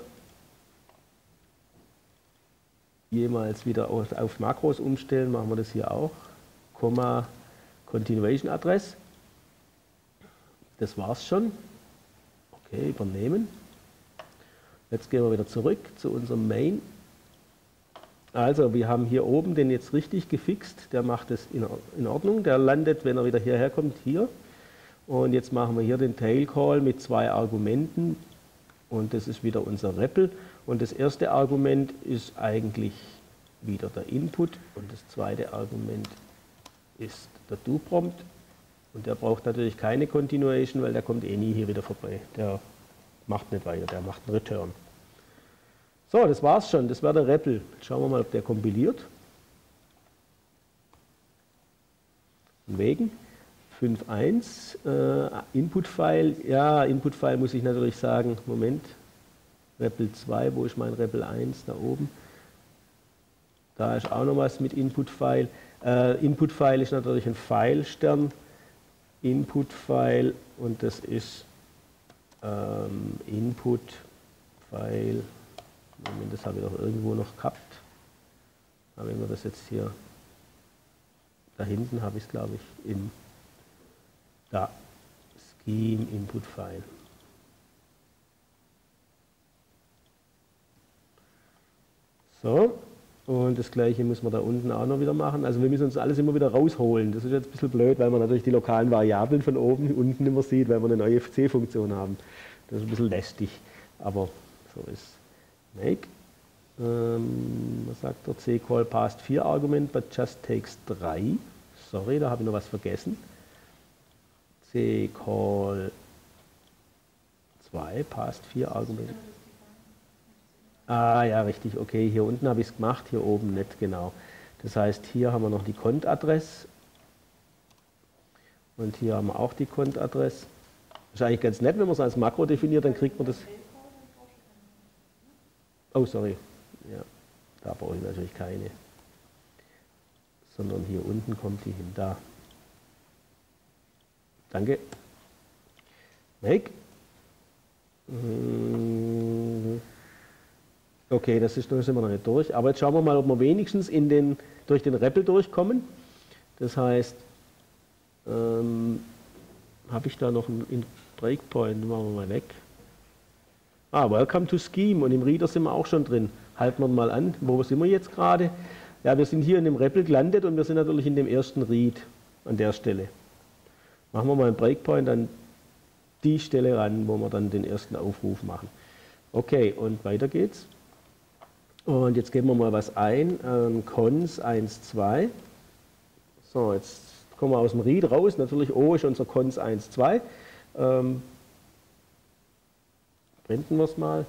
jemals wieder auf Makros umstellen, machen wir das hier auch. Komma Continuation Address. Das war's schon. Okay, übernehmen. Jetzt gehen wir wieder zurück zu unserem Main. Also, wir haben hier oben den jetzt richtig gefixt. Der macht es in Ordnung. Der landet, wenn er wieder hierher kommt, hier. Und jetzt machen wir hier den Tail Call mit 2 Argumenten. und das ist wieder unser REPL. Und das erste Argument ist eigentlich wieder der Input und das zweite Argument ist der DoPrompt. Und der braucht natürlich keine Continuation, weil der kommt eh nie hier wieder vorbei. Der macht nicht weiter, der macht einen Return. So, das war's schon, das war der REPL. Jetzt schauen wir mal, ob der kompiliert. Von wegen 5.1 Input-File. Ja, Input-File muss ich natürlich sagen, Moment, REPL 2, wo ist mein REPL 1? Da oben. Da ist auch noch was mit Input-File. Input-File ist natürlich ein File-Stern. Input-File und das ist Input-File. Moment, das habe ich doch irgendwo noch gehabt. Aber wenn wir das jetzt hier, da hinten habe ich es, glaube ich, in da, Scheme Input-File. So, und das gleiche muss man da unten auch noch wieder machen. Also wir müssen uns alles immer wieder rausholen. Das ist jetzt ein bisschen blöd, weil man natürlich die lokalen Variablen von oben unten immer sieht, weil wir eine neue C-Funktion haben. Das ist ein bisschen lästig, aber so ist Make. Was sagt der? C-Call passed 4 Argument, but just takes 3. Sorry, da habe ich noch was vergessen. C-Call 2 passed 4 Argument. Ah ja, richtig, okay, hier unten habe ich es gemacht, hier oben nicht, genau. Das heißt, hier haben wir noch die Cont-Adresse und hier haben wir auch die Cont-Adresse. Ist eigentlich ganz nett, wenn man es als Makro definiert, dann kriegt man das. Oh, sorry, ja, da brauche ich natürlich keine, sondern hier unten kommt die hin, da. Danke. Make. Okay, da sind wir noch nicht durch. Aber jetzt schauen wir mal, ob wir wenigstens durch den REPL durchkommen. Das heißt, habe ich da noch einen Breakpoint? Machen wir mal weg. Welcome to Scheme. Und im Reader sind wir auch schon drin. Halten wir mal an. Wo sind wir jetzt gerade? Ja, wir sind hier in dem REPL gelandet und wir sind natürlich in dem ersten Read an der Stelle. Machen wir mal einen Breakpoint an die Stelle ran, wo wir dann den ersten Aufruf machen. Okay, und weiter geht's. Und jetzt geben wir mal was ein, cons 1.2. So, jetzt kommen wir aus dem Read raus. Natürlich O ist unser cons 1.2. Printen wir es mal.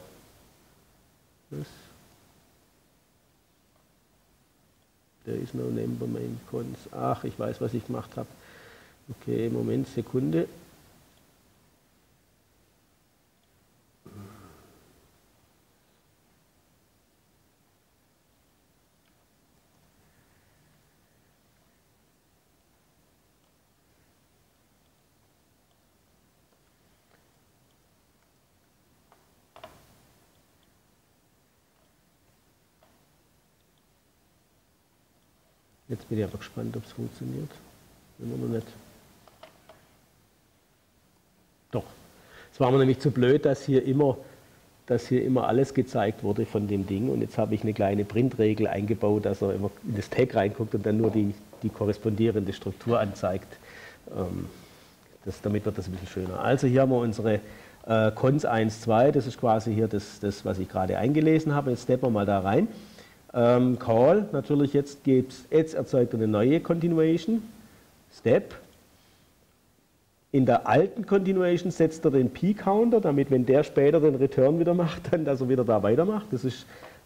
There is no number main cons. Ach, ich weiß, was ich gemacht habe. Okay, Moment, Sekunde. Jetzt bin ich aber gespannt, ob es funktioniert. Immer noch nicht. Doch. Es war mir nämlich zu blöd, dass hier immer alles gezeigt wurde von dem Ding. Und jetzt habe ich eine kleine Printregel eingebaut, dass er immer in das Tag reinguckt und dann nur die korrespondierende Struktur anzeigt. Damit wird das ein bisschen schöner. Also hier haben wir unsere cons 1.2. Das ist quasi hier das, was ich gerade eingelesen habe. Jetzt steppen wir mal da rein. Call, natürlich jetzt erzeugt er eine neue Continuation, Step. In der alten Continuation setzt er den P-Counter, damit, wenn der später den Return wieder macht, dann dass er wieder da weitermacht. Das ist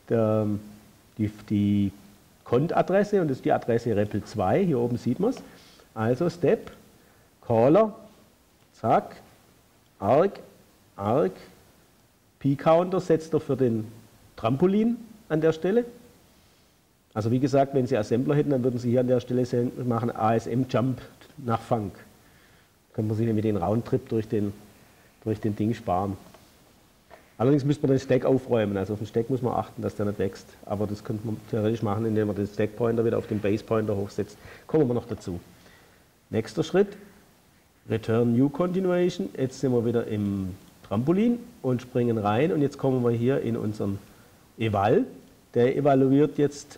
die Cont-Adresse und das ist die Adresse REPL 2, hier oben sieht man es. Also Step, Caller, zack, Arg, P-Counter setzt er für den Trampolin an der Stelle. Also wie gesagt, wenn Sie Assembler hätten, dann würden Sie hier an der Stelle machen ASM-Jump nach Funk. Können wir sich nämlich den Roundtrip durch den Ding sparen. Allerdings müsste man den Stack aufräumen. Also auf den Stack muss man achten, dass der nicht wächst. Aber das könnte man theoretisch machen, indem man den Stack-Pointer wieder auf den Base-Pointer hochsetzt. Kommen wir noch dazu. Nächster Schritt, Return New Continuation. Jetzt sind wir wieder im Trampolin und springen rein. Und jetzt kommen wir hier in unseren Eval. Der evaluiert jetzt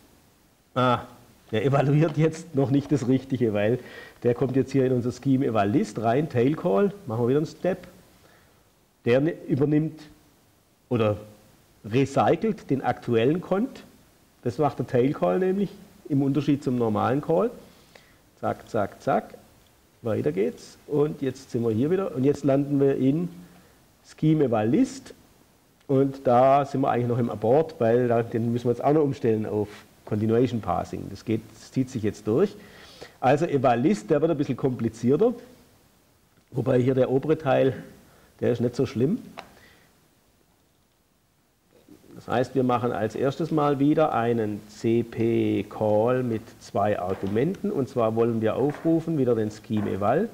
noch nicht das Richtige, weil der kommt jetzt hier in unser Scheme Eval List rein, Tail Call, machen wir wieder einen Step. Der übernimmt oder recycelt den aktuellen Cont. Das macht der Tail Call nämlich, im Unterschied zum normalen Call. Zack, zack, zack. Weiter geht's. Und jetzt sind wir hier wieder. Und jetzt landen wir in Scheme Eval List. Und da sind wir eigentlich noch im Abort, weil den müssen wir jetzt auch noch umstellen auf Continuation Parsing. Das zieht sich jetzt durch. Also Eval List, der wird ein bisschen komplizierter. Wobei hier der obere Teil, der ist nicht so schlimm. Das heißt, wir machen als erstes mal wieder einen CP-Call mit 2 Argumenten. Und zwar wollen wir aufrufen wieder den Scheme Eval.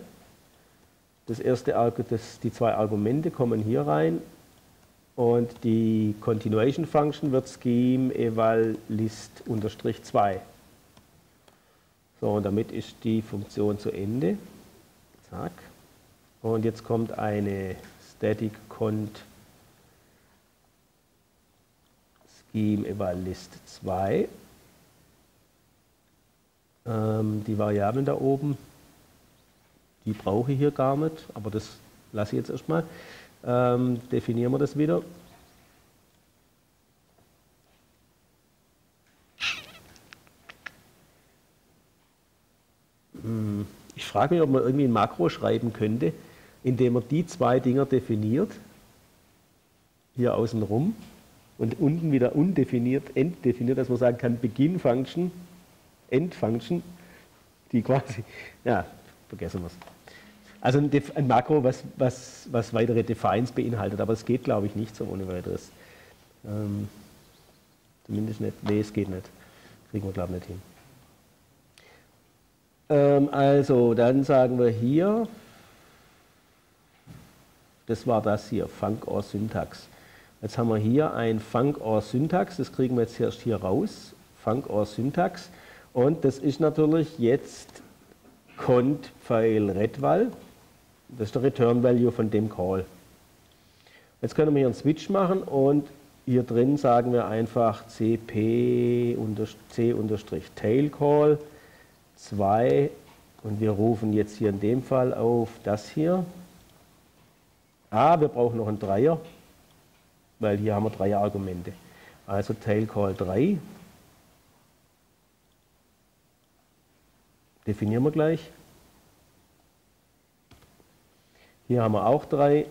Die 2 Argumente kommen hier rein. Und die Continuation Function wird Scheme Eval List unterstrich 2. So, und damit ist die Funktion zu Ende. Zack. Und jetzt kommt eine Static Cont Scheme Eval List 2. Die Variablen da oben, die brauche ich hier gar nicht, aber das lasse ich jetzt erstmal. Definieren wir das wieder. Ich frage mich, ob man irgendwie ein Makro schreiben könnte, indem man die 2 Dinger definiert, hier außen rum, und unten wieder undefiniert, entdefiniert, dass man sagen kann, Begin Function, End Function, die quasi, ja, vergessen wir es. Also ein Makro, was weitere Defines beinhaltet, aber es geht, glaube ich, nicht so ohne weiteres. Zumindest nicht, nee, es geht nicht. Kriegen wir, glaube ich, nicht hin. Also, dann sagen wir hier, das war das hier, Func or Syntax. Jetzt haben wir hier ein Func or Syntax, das kriegen wir jetzt erst hier raus, Func or Syntax. Und das ist natürlich jetzt Cont File Redval. Das ist der Return Value von dem Call. Jetzt können wir hier einen Switch machen und hier drin sagen wir einfach C-Tail-Call 2 und wir rufen jetzt hier in dem Fall auf das hier. Wir brauchen noch einen Dreier, weil hier haben wir 3 Argumente. Also Tail Call 3. Definieren wir gleich. Hier haben wir auch 3.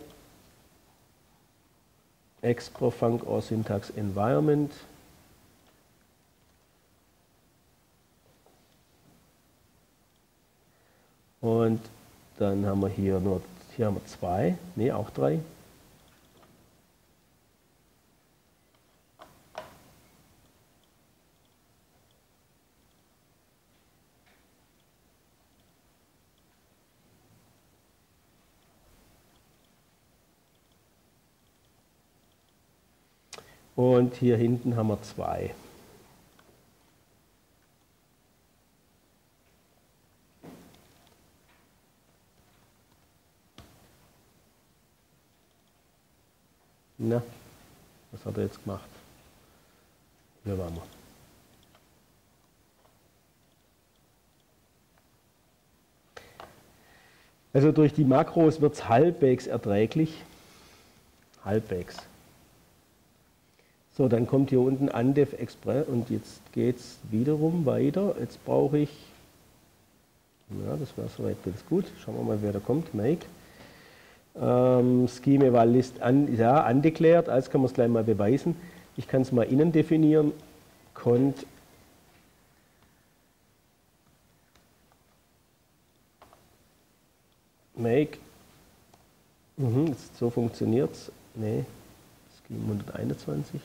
Expro Func or Syntax Environment. Und dann haben wir hier haben wir 2, nee, auch 3. Und hier hinten haben wir 2. Na, was hat er jetzt gemacht? Hier waren wir. Also durch die Makros wird es halbwegs erträglich. Halbwegs. So, dann kommt hier unten Undev Express und jetzt geht es wiederum weiter. Jetzt brauche ich, ja, das war soweit ganz gut. Schauen wir mal, wer da kommt. Make. Scheme Eval List undeclared, als kann man es gleich mal beweisen. Ich kann es mal innen definieren. Cont make. So funktioniert es. Nee, Scheme 121.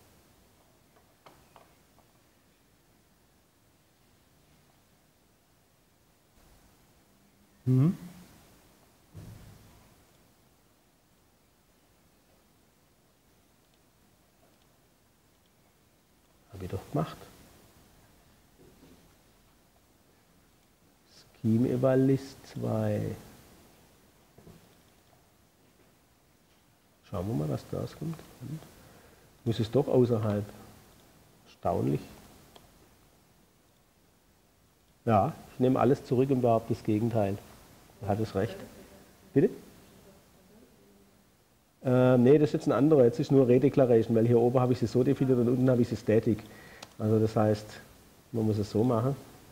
Habe ich doch gemacht. Scheme Eval List 2. Schauen wir mal, was da rauskommt. Muss es doch außerhalb. Erstaunlich. Ja, ich nehme alles zurück und behaupte das Gegenteil. Er hat es recht. Bitte? Nee, das ist jetzt ein anderer. Jetzt ist nur Redeclaration, weil hier oben habe ich sie so definiert und unten habe ich sie Static. Also das heißt, man muss es so machen.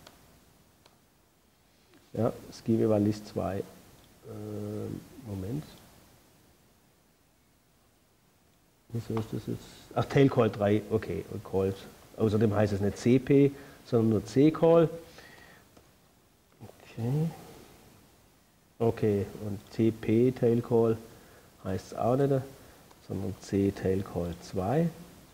Ja, Scheme eval list 2. Moment. Wieso ist das jetzt? Ach, tail call 3, okay, und called. Außerdem heißt es nicht CP, sondern nur C-Call. Okay. Okay, und TP Tail Call heißt es auch nicht, sondern C Tail Call 2.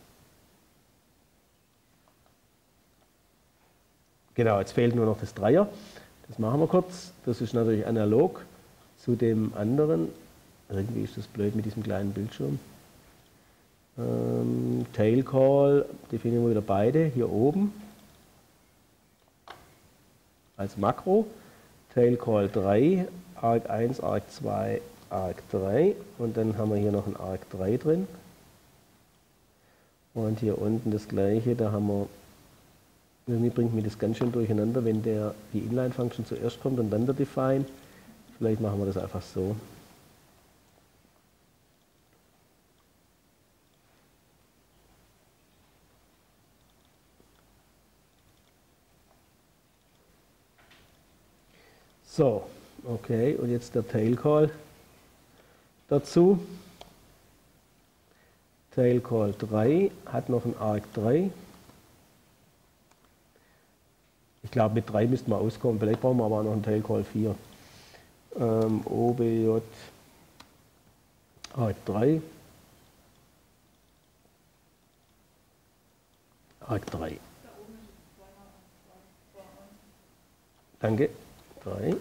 Genau, jetzt fehlt nur noch das Dreier. Das machen wir kurz. Das ist natürlich analog zu dem anderen. Irgendwie ist das blöd mit diesem kleinen Bildschirm. Tail Call definieren wir wieder beide hier oben als Makro. Tail Call 3, Arc 1, Arc 2, Arc 3 und dann haben wir hier noch ein Arc 3 drin. Und hier unten das gleiche, da haben wir, irgendwie bringt mir das ganz schön durcheinander, wenn die Inline-Function zuerst kommt und dann der Define. Vielleicht machen wir das einfach so. So, okay, und jetzt der Tail Call dazu. Tail Call 3 hat noch ein Arc 3. Ich glaube, mit 3 müssten wir auskommen. Vielleicht brauchen wir aber auch noch einen Tail Call 4. OBJ Arc 3. Arc 3. Danke. 3.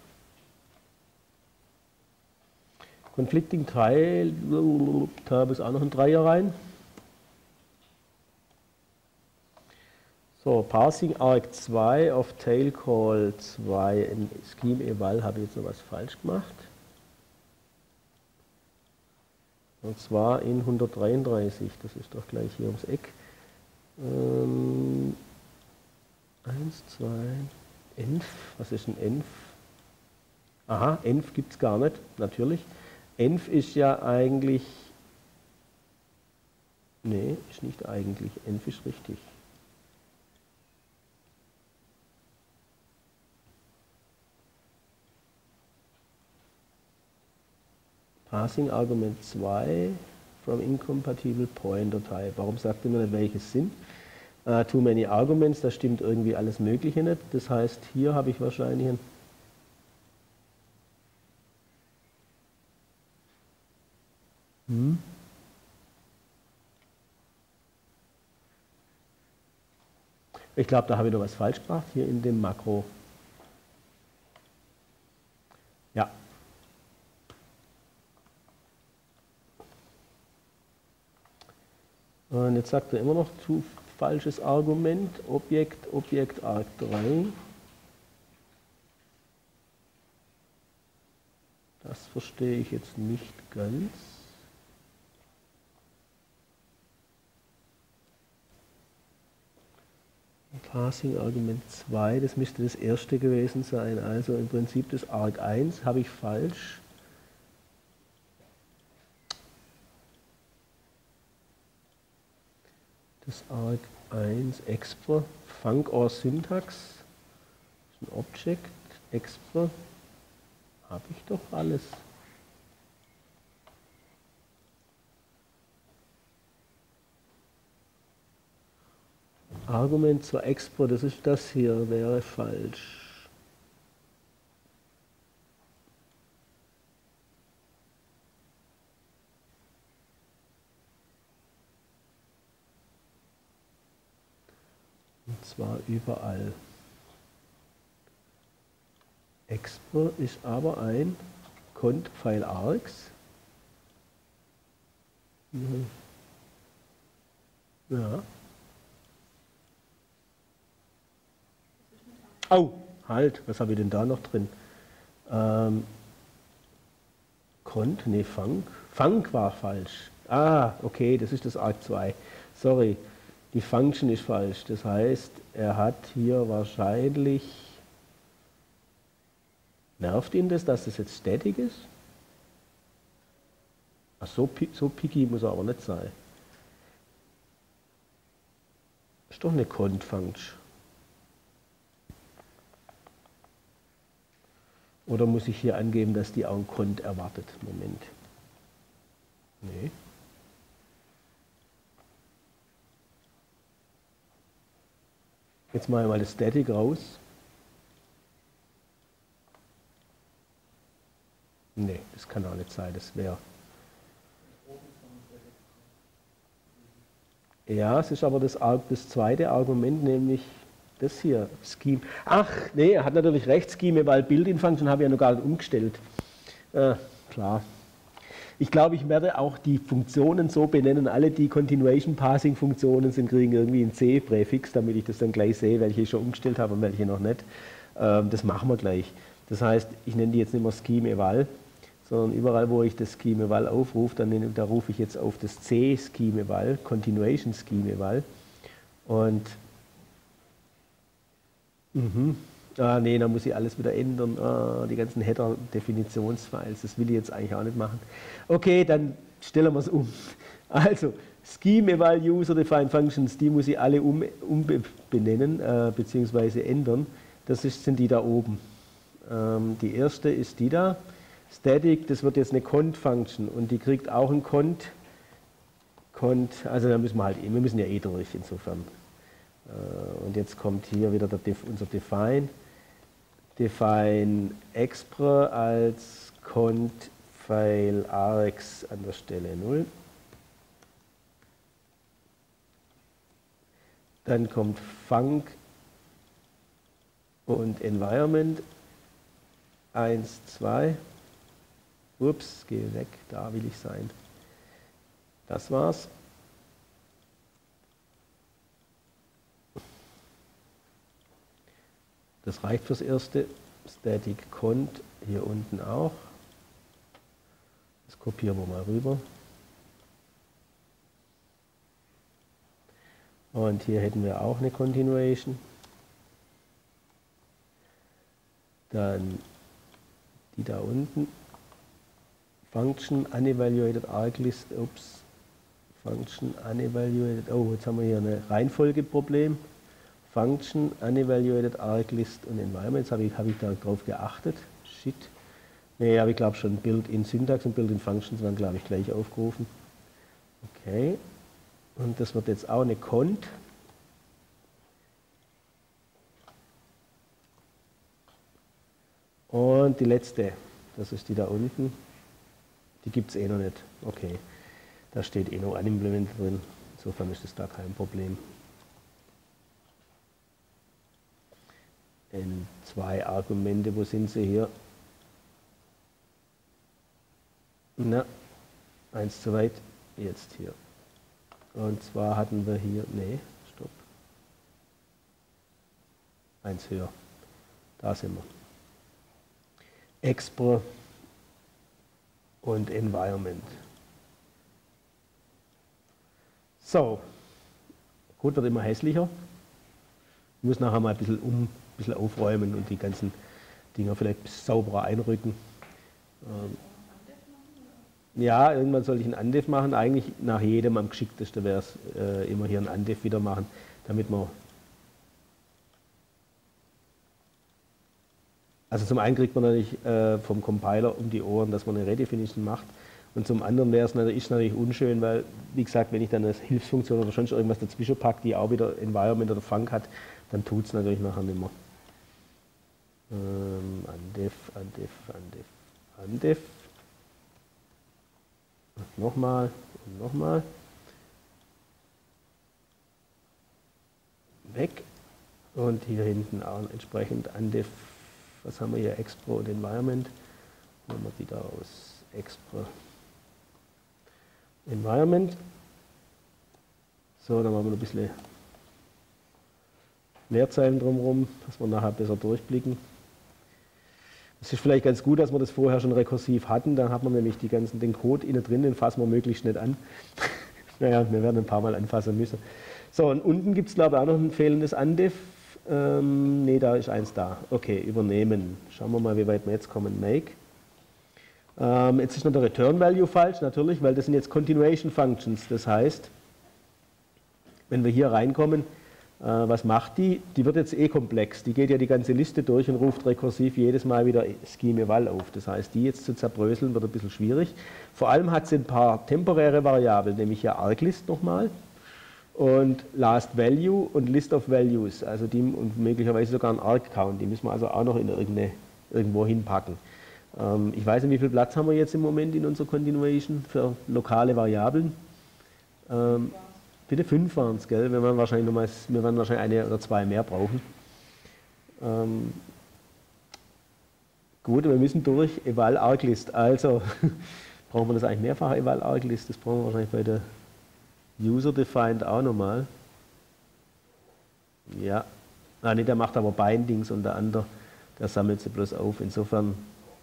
Conflicting Teil, da habe ich auch noch ein Dreier rein. So, Parsing Arc 2 auf Tail Call 2 in Scheme Eval habe ich jetzt noch was falsch gemacht. Und zwar in 133, das ist doch gleich hier ums Eck. 1, 2, Env, was ist ein Env? Aha, Env gibt es gar nicht, natürlich. Env ist ja eigentlich, nee, ist nicht eigentlich, Env ist richtig. Passing Argument 2 from incompatible pointer type. Warum sagt ihr mir nicht, welches sind? Too many arguments, da stimmt irgendwie alles Mögliche nicht. Das heißt, hier habe ich wahrscheinlich ein Ich glaube, da habe ich noch was falsch gemacht, hier in dem Makro. Ja. Und jetzt sagt er immer noch zu falsches Argument, Objekt Arc 3. Das verstehe ich jetzt nicht ganz. Parsing Argument 2, das müsste das erste gewesen sein. Also im Prinzip das Arc 1 habe ich falsch. Das Arc 1 Expr, Func or Syntax, ein Object, Expr, habe ich doch alles. Argument zur Expr, das ist das hier, wäre falsch. Und zwar überall. Expr ist aber ein Cont-File Args. Ja. Oh, halt, was habe ich denn da noch drin? Cont, nee, Func. Func war falsch. Ah, okay, das ist das Arc 2. Sorry, die Function ist falsch. Das heißt, er hat hier wahrscheinlich... Nervt ihn das, dass das jetzt static ist? Ach, so picky muss er aber nicht sein. Ist doch eine Cont-Function. Oder muss ich hier angeben, dass die auch ein Cont erwartet? Moment. Nee. Jetzt mache ich mal das Static raus. Nee, das kann auch nicht sein, das wäre. Ja, es ist aber das zweite Argument, nämlich das hier, Scheme. Ach, nee, er hat natürlich recht, Scheme, weil Built-in-Function habe ich ja noch gar nicht umgestellt. Klar. Ich glaube, ich werde auch die Funktionen so benennen, alle die Continuation-Passing-Funktionen sind, kriegen irgendwie einen C-Präfix, damit ich das dann gleich sehe, welche ich schon umgestellt habe und welche noch nicht. Das machen wir gleich. Das heißt, ich nenne die jetzt nicht mehr Scheme-Eval, sondern überall, wo ich das Scheme-Eval aufrufe, da rufe ich jetzt auf das C-Scheme-Eval, Continuation-Scheme-Eval. Und nee, da muss ich alles wieder ändern. Die ganzen Header-Definitionsfiles, das will ich jetzt eigentlich auch nicht machen. Okay, dann stellen wir es um. Also, Scheme-Eval User-Defined Functions, die muss ich alle umbenennen bzw. ändern. Das sind die da oben. Die erste ist die da. Static, das wird jetzt eine Cont-Function und die kriegt auch ein Cont. Also da müssen wir müssen ja durch, insofern. Und jetzt kommt hier wieder unser Define. Define expr als cont file rx an der Stelle 0. Dann kommt func und environment 1, 2. Ups, gehe weg, da will ich sein. Das war's. Das reicht fürs Erste. Static cont hier unten auch. Das kopieren wir mal rüber. Und hier hätten wir auch eine Continuation. Dann die da unten. Function unevaluated arglist. Ups. Function unevaluated. Oh, jetzt haben wir hier ein Reihenfolgeproblem. Function, unevaluated arglist und environment. Jetzt habe ich da drauf geachtet. Shit. Nee, aber ich glaube schon Built-in Syntax und Built-in Functions werden, glaube ich, gleich aufgerufen. Okay. Und das wird jetzt auch eine Cont. Und die letzte, das ist die da unten. Die gibt es eh noch nicht. Okay. Da steht eh noch ein Implement drin. Insofern ist das da kein Problem. In 2 Argumente, wo sind sie hier? Na, 1 zu weit, jetzt hier. Und zwar hatten wir hier, nee, stopp. 1 höher. Da sind wir. Expr und Environment. So, Code wird immer hässlicher. Ich muss nachher mal ein bisschen aufräumen und die ganzen Dinger vielleicht sauberer einrücken. Ja, irgendwann soll ich ein Undev machen. Eigentlich nach jedem am geschicktesten wäre es immer hier ein Undev wieder machen, damit man. Also zum einen kriegt man natürlich vom Compiler um die Ohren, dass man eine Redefinition macht. Und zum anderen wäre es natürlich unschön, weil, wie gesagt, wenn ich dann eine Hilfsfunktion oder sonst irgendwas dazwischen packe, die auch wieder Environment oder Func hat, dann tut es natürlich nachher nicht mehr. Undev. Nochmal und nochmal. Weg. Und hier hinten auch entsprechend Undev. Was haben wir hier? Expr und Environment. Nehmen wir die da aus. Expr. Environment. So, dann machen wir noch ein bisschen Leerzeilen drumherum, dass wir nachher besser durchblicken. Es ist vielleicht ganz gut, dass wir das vorher schon rekursiv hatten, dann hat man nämlich den Code innen drin, den fassen wir möglichst nicht an. Naja, wir werden ein paar Mal anfassen müssen. So, und unten gibt es glaube ich auch noch ein fehlendes Undev. Ne, da ist eins da. Okay, übernehmen. Schauen wir mal, wie weit wir jetzt kommen. Make. Jetzt ist noch der Return Value falsch, natürlich, weil das sind jetzt Continuation Functions. Das heißt, wenn wir hier reinkommen, was macht die? Die wird jetzt komplex. Die geht ja die ganze Liste durch und ruft rekursiv jedes Mal wieder Scheme eval auf. Das heißt, die jetzt zu zerbröseln wird ein bisschen schwierig. Vor allem hat sie ein paar temporäre Variablen, nämlich hier arglist nochmal und last value und list of values, also die und möglicherweise sogar ein arg count. Die müssen wir also auch noch in irgendwo hinpacken. Ich weiß nicht, wie viel Platz haben wir jetzt im Moment in unserer Continuation für lokale Variablen. Bitte 5 waren es, gell? Wir werden wahrscheinlich eine oder zwei mehr brauchen. Gut, wir müssen durch eval arglist. Also brauchen wir das eigentlich mehrfach eval arglist? Das brauchen wir wahrscheinlich bei der user defined auch nochmal. Ja, nee, der macht aber Bindings und der andere, der sammelt sie bloß auf. Insofern,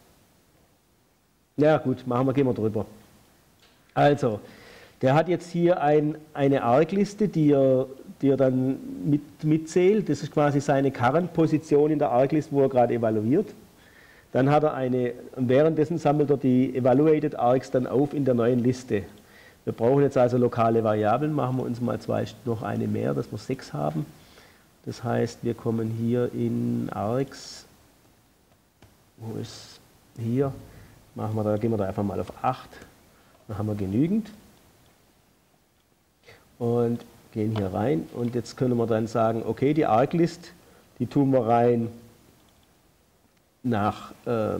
ja gut, gehen wir drüber. Also, der hat jetzt hier eine Argliste, die er dann mitzählt. Das ist quasi seine Current-Position in der Arglist, wo er gerade evaluiert. Dann hat er währenddessen sammelt er die Evaluated Args dann auf in der neuen Liste. Wir brauchen jetzt also lokale Variablen, machen wir uns mal noch eine mehr, dass wir 6 haben. Das heißt, wir kommen hier in Args, wo ist hier, gehen wir da einfach mal auf 8, dann haben wir genügend. Und gehen hier rein und jetzt können wir dann sagen, okay, die Arglist, die tun wir rein nach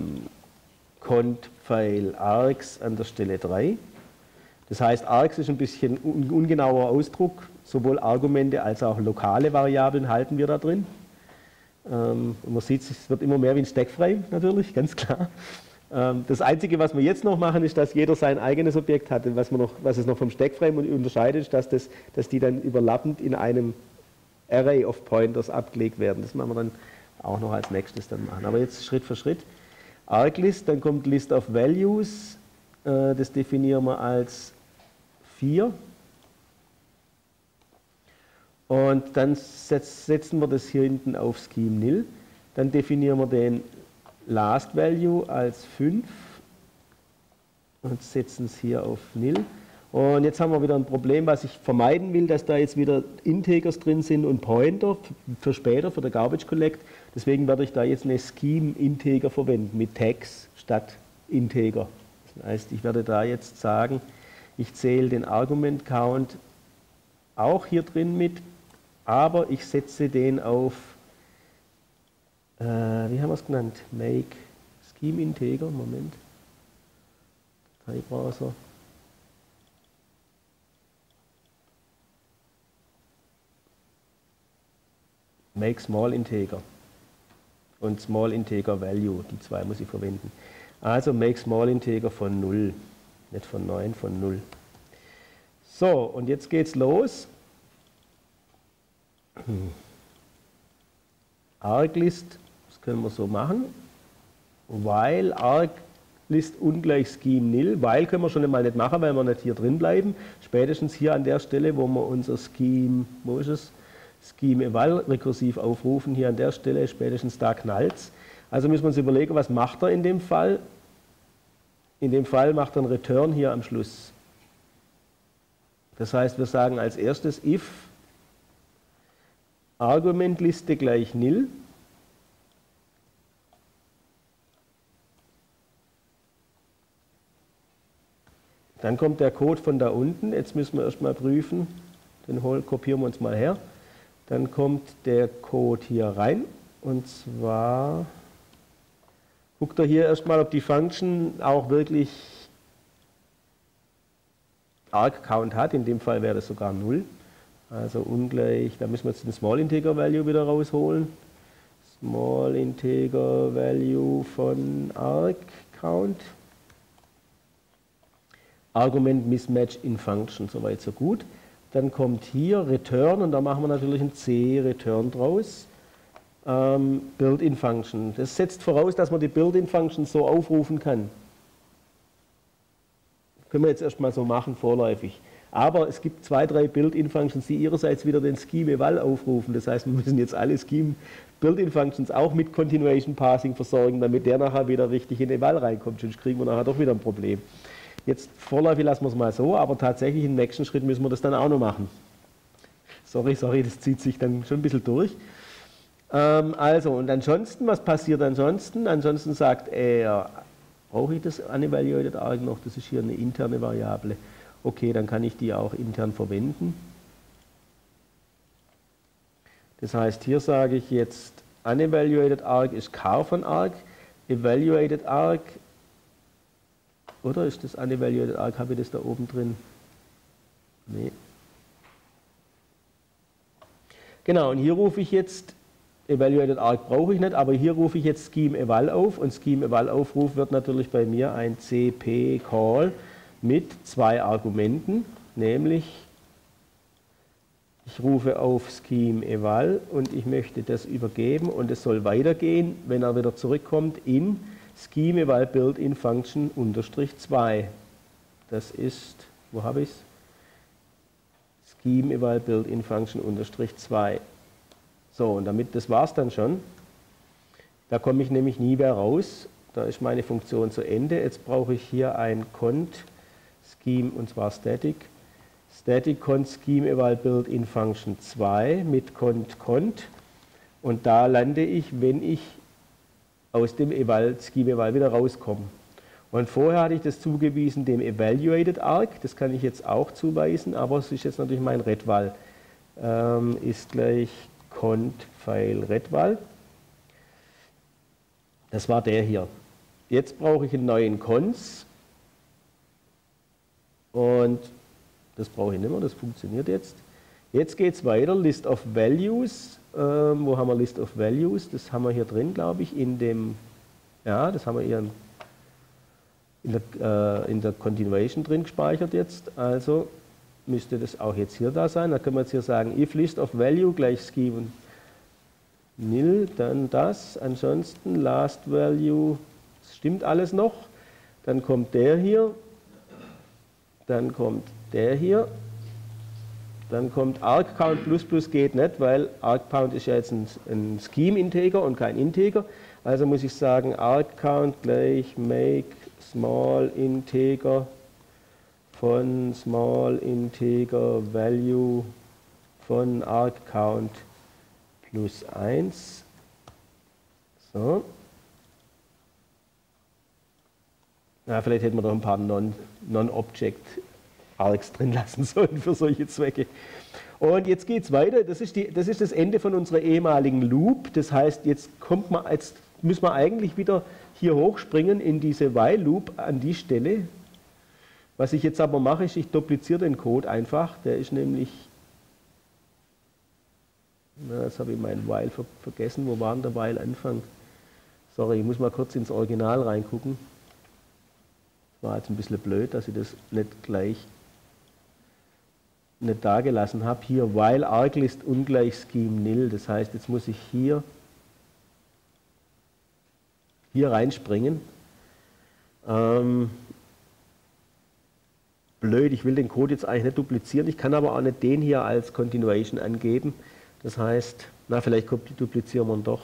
cont-file args an der Stelle 3. Das heißt, args ist ein bisschen ungenauer Ausdruck, sowohl Argumente als auch lokale Variablen halten wir da drin. Man sieht, es wird immer mehr wie ein Stackframe natürlich, ganz klar. Das Einzige, was wir jetzt noch machen, ist, dass jeder sein eigenes Objekt hat. Was es noch vom Stackframe unterscheidet, ist, dass die dann überlappend in einem Array of Pointers abgelegt werden. Das machen wir dann auch noch als nächstes dann machen. Aber jetzt Schritt für Schritt. Arglist, dann kommt List of Values. Das definieren wir als 4. Und dann setzen wir das hier hinten auf Scheme nil. Dann definieren wir den Last Value als 5 und setzen es hier auf nil. Und jetzt haben wir wieder ein Problem, was ich vermeiden will, dass da jetzt wieder Integers drin sind und Pointer für später, für den Garbage Collect. Deswegen werde ich da jetzt eine Scheme Integer verwenden mit Tags statt Integer. Das heißt, ich werde da jetzt sagen, ich zähle den Argument Count auch hier drin mit, aber ich setze den auf wie haben wir es genannt? Make Scheme Integer, Moment. Dateibrowser. Make Small Integer und Small Integer Value, die zwei muss ich verwenden. Also Make Small Integer von 0, nicht von 9, von 0. So, und jetzt geht's los. Arglist, das können wir so machen, while arglist ungleich scheme nil, while können wir schon einmal nicht machen, weil wir nicht hier drin bleiben, spätestens hier an der Stelle, wo wir unser Scheme, wo ist es, Scheme eval rekursiv aufrufen, hier an der Stelle, spätestens da knallt's. Also müssen wir uns überlegen, was macht er in dem Fall? In dem Fall macht er einen Return hier am Schluss. Das heißt, wir sagen als erstes if Argumentliste gleich nil. Dann kommt der Code von da unten. Jetzt müssen wir erstmal prüfen. Den kopieren wir uns mal her. Dann kommt der Code hier rein. Und zwar guckt er hier erstmal, ob die Function auch wirklich arg-count hat. In dem Fall wäre das sogar 0. Also ungleich, da müssen wir jetzt den Small Integer Value wieder rausholen. Small Integer Value von arg-count. Argument Mismatch in Function, soweit so gut. Dann kommt hier Return und da machen wir natürlich ein C-Return draus. Built-in Function. Das setzt voraus, dass man die Built-in Function so aufrufen kann. Können wir jetzt erstmal so machen, vorläufig. Aber es gibt 2, 3 Built-in-Functions, die ihrerseits wieder den Scheme-Eval aufrufen. Das heißt, wir müssen jetzt alle Scheme-Built-in-Functions auch mit Continuation Parsing versorgen, damit der nachher wieder richtig in Eval reinkommt. Sonst kriegen wir nachher doch wieder ein Problem. Jetzt vorläufig lassen wir es mal so, aber tatsächlich im nächsten Schritt müssen wir das dann auch noch machen. Sorry, das zieht sich dann schon ein bisschen durch. Also, und ansonsten, was passiert ansonsten? Ansonsten sagt er, brauche ich das Unevaluated Arg noch? Das ist hier eine interne Variable. Okay, dann kann ich die auch intern verwenden. Das heißt, hier sage ich jetzt, Unevaluated Arg ist Char von Arg, Evaluated Arg, oder ist das Unevaluated Arg, habe ich das da oben drin? Nee. Genau, und hier rufe ich jetzt, Evaluated Arg brauche ich nicht, aber hier rufe ich jetzt Scheme Eval auf und Scheme Eval Aufruf wird natürlich bei mir ein CP Call mit 2 Argumenten, nämlich ich rufe auf Scheme Eval und ich möchte das übergeben und es soll weitergehen, wenn er wieder zurückkommt, in Scheme Eval Built-in Function _2. Das ist, wo habe ich es? Scheme Eval Built-in Function _2. So, und das war es dann schon. Da komme ich nämlich nie mehr raus. Da ist meine Funktion zu Ende. Jetzt brauche ich hier ein Cont Scheme, und zwar Static. Static Cont Scheme Eval Built-in Function 2 mit Cont. Und da lande ich, wenn ich aus dem Scheme Eval wieder rauskomme. Und vorher hatte ich das zugewiesen dem Evaluated Arg. Das kann ich jetzt auch zuweisen, aber es ist jetzt natürlich mein Redval. Ist gleich Cont File Redval. Das war der hier. Jetzt brauche ich einen neuen Cons. Und das brauche ich nicht mehr, das funktioniert jetzt. Jetzt geht es weiter, List of Values. Wo haben wir List of Values? Das haben wir hier drin, glaube ich, in dem, ja, das haben wir hier in der Continuation drin gespeichert jetzt. Also müsste das auch jetzt hier da sein. Da können wir jetzt hier sagen, if List of Value gleich Scheme nil, dann das. Ansonsten Last Value, das stimmt alles noch. Dann kommt der hier. Dann kommt der hier. Dann kommt argCount plus geht nicht, weil argCount ist ja jetzt ein Scheme-Integer und kein Integer. Also muss ich sagen, argCount gleich make small integer von small integer value von argCount plus 1. So. Ja, vielleicht hätten wir noch ein paar Non-Object Args drin lassen sollen für solche Zwecke. Und jetzt geht es weiter. Das ist das Ende von unserer ehemaligen Loop. Das heißt, jetzt müssen wir eigentlich wieder hier hochspringen in diese While Loop an die Stelle. Was ich jetzt aber mache, ist, ich dupliziere den Code einfach. Der ist nämlich, jetzt habe ich meinen While vergessen. Wo war denn der While Anfang? Sorry, ich muss mal kurz ins Original reingucken. War jetzt ein bisschen blöd, dass ich das nicht gleich nicht da gelassen habe. Hier while arglist ungleich scheme nil. Das heißt, jetzt muss ich hier reinspringen. Blöd, ich will den Code jetzt eigentlich nicht duplizieren. Ich kann aber auch nicht den hier als Continuation angeben. Das heißt, na, vielleicht duplizieren wir ihn doch.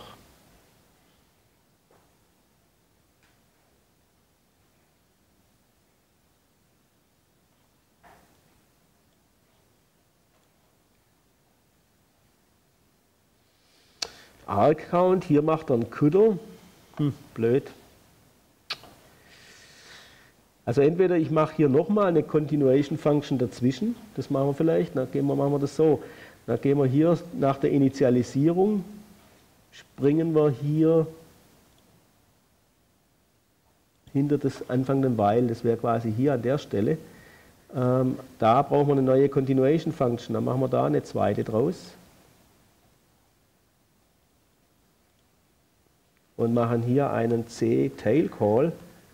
argCount, hier macht er einen Kutter. Blöd. Also entweder ich mache hier nochmal eine Continuation Function dazwischen, das machen wir vielleicht, machen wir das so. Dann gehen wir hier nach der Initialisierung, springen wir hier hinter das anfangende While, das wäre quasi hier an der Stelle. Da brauchen wir eine neue Continuation Function, dann machen wir da eine zweite draus. Und machen hier einen C-Tail-Call.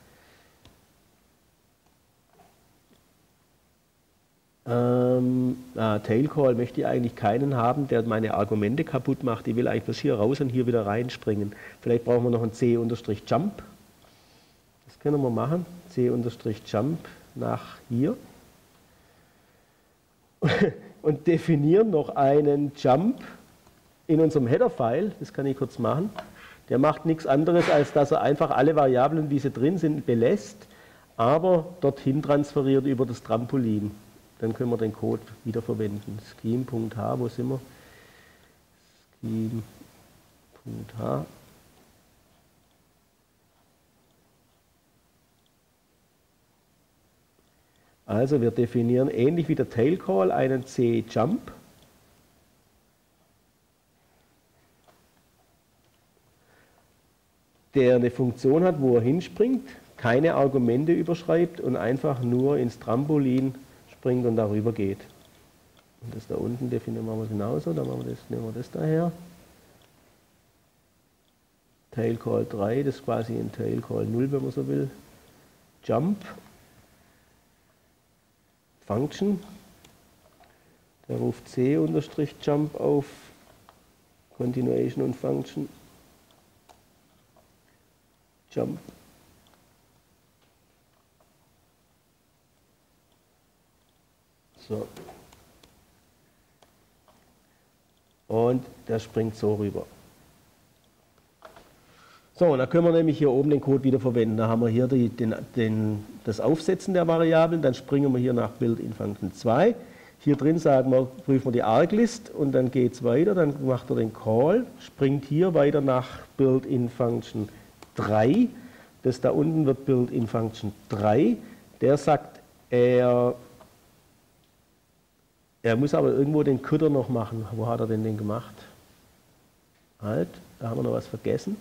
Tail-Call möchte ich eigentlich keinen haben, der meine Argumente kaputt macht. Ich will eigentlich bloß hier raus und hier wieder reinspringen. Vielleicht brauchen wir noch einen C-Jump. Das können wir machen. C-Jump nach hier. und definieren noch einen Jump in unserem Header-File. Das kann ich kurz machen. Der macht nichts anderes, als dass er einfach alle Variablen, wie sie drin sind, belässt, aber dorthin transferiert über das Trampolin. Dann können wir den Code wiederverwenden. Scheme.h, wo sind wir? Scheme.h. Also wir definieren ähnlich wie der Tail Call einen C-Jump. Der eine Funktion hat, wo er hinspringt, keine Argumente überschreibt und einfach nur ins Trampolin springt und darüber geht. Und das da unten definieren wir genauso, dann nehmen wir das daher. Tail Call 3, das ist quasi ein Tail Call 0, wenn man so will. Jump. Function. Der ruft C-Jump auf. Continuation und Function. Jump. So. Und der springt so rüber. So, und dann können wir nämlich hier oben den Code wieder verwenden. Da haben wir hier das Aufsetzen der Variablen, dann springen wir hier nach Built-in Function 2. Hier drin prüfen wir die Arglist und dann geht es weiter, dann macht er den Call, springt hier weiter nach Built-in Function 3. Das da unten wird Built-in Function 3. Der sagt, er muss aber irgendwo den Cutter noch machen. Wo hat er denn den gemacht? Halt, da haben wir noch was vergessen.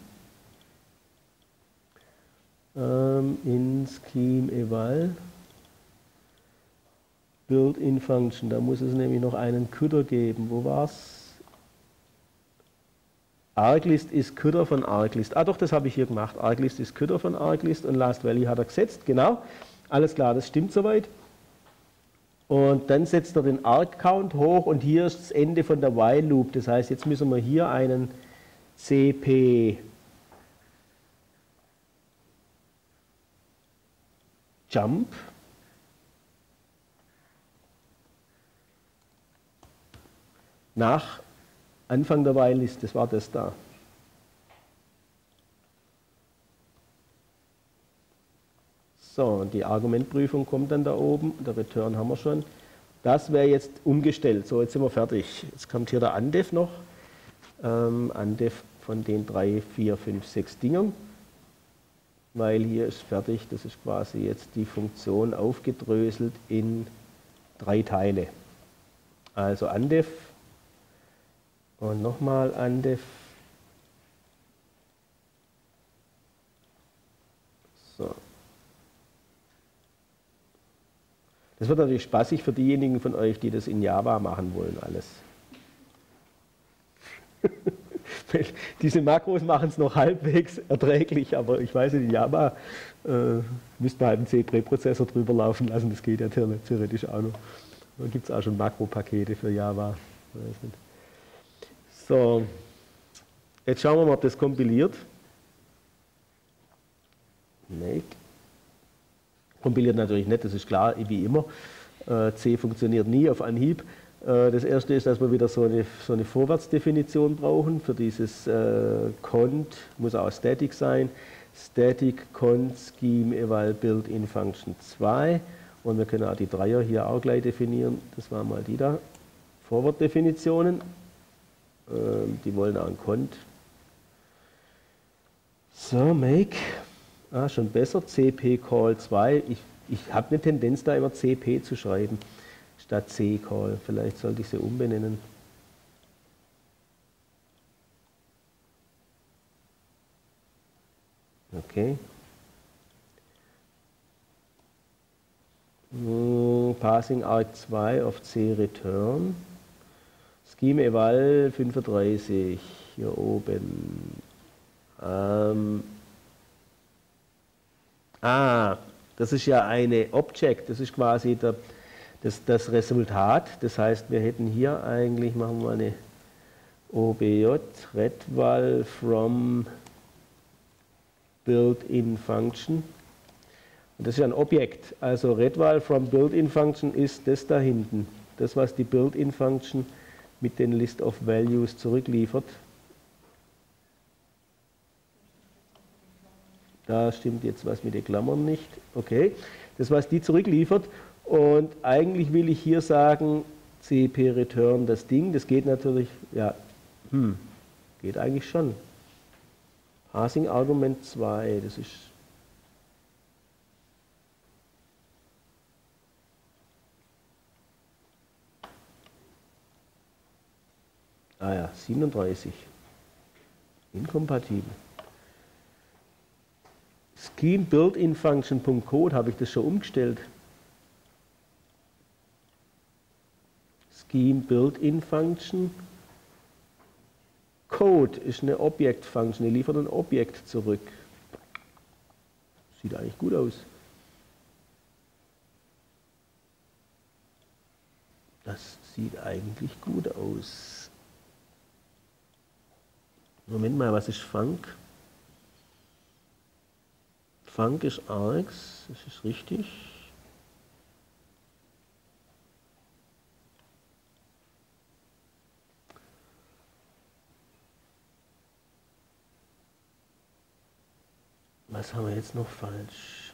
In Scheme eval Built-in Function, da muss es nämlich noch einen Cutter geben. Wo war's? Arglist ist Cutter von Arglist. Ah doch, das habe ich hier gemacht. Arglist ist Cutter von Arglist und Last Value hat er gesetzt. Genau, alles klar, das stimmt soweit. Und dann setzt er den Arg-Count hoch und hier ist das Ende von der While Loop. Das heißt, jetzt müssen wir hier einen CP Jump nach Anfang der While List, das war das da. So, und die Argumentprüfung kommt dann da oben, der Return haben wir schon. Das wäre jetzt umgestellt. So, jetzt sind wir fertig. Jetzt kommt hier der Undev noch. Undev von den 3, 4, 5, 6 Dingern. Weil hier ist fertig, das ist quasi jetzt die Funktion aufgedröselt in 3 Teile. Also Undev und nochmal Undev. So. Das wird natürlich spaßig für diejenigen von euch, die das in Java machen wollen, alles. Diese Makros machen es noch halbwegs erträglich, aber ich weiß nicht, in Java müsste man halt einen C-Präprozessor drüber laufen lassen, das geht ja theoretisch auch noch. Da gibt es auch schon Makropakete für Java. Weiß nicht. So, jetzt schauen wir mal, ob das kompiliert. Make. Kompiliert natürlich nicht, das ist klar, wie immer. C funktioniert nie auf Anhieb. Das erste ist, dass wir wieder so eine Vorwärtsdefinition brauchen für dieses cont, muss auch static sein. Static cont scheme eval built-in function 2. Und wir können auch die Dreier hier auch gleich definieren. Das waren mal die da. Forward-Definitionen. Die wollen auch ein cont. So, make. Ah, schon besser. CP call 2. Ich habe eine Tendenz, da immer CP zu schreiben, statt C-Call. Vielleicht sollte ich sie umbenennen. Okay. Passing arg 2 auf C return. Scheme eval 35 hier oben. Das ist ja eine Object, das ist quasi das Resultat. Das heißt, wir hätten hier eigentlich, machen wir mal eine OBJ, readval from built-in function. Und das ist ja ein Objekt. Also readval from built-in function ist das da hinten. das was die Built-in-Function mit den List of Values zurückliefert. Da stimmt jetzt was mit den Klammern nicht. Okay, das was die zurückliefert. Und eigentlich will ich hier sagen, CP return das Ding. Das geht natürlich, ja, geht eigentlich schon. Parsing Argument 2, das ist ah ja, 37. Inkompatibel. Scheme built-in function.code, habe ich das schon umgestellt? Scheme built-in function Code ist eine Objekt-Function, die liefert ein Objekt zurück. Sieht eigentlich gut aus. Das sieht eigentlich gut aus. Moment mal, was ist Func? Func ist Args, das ist richtig. Was haben wir jetzt noch falsch?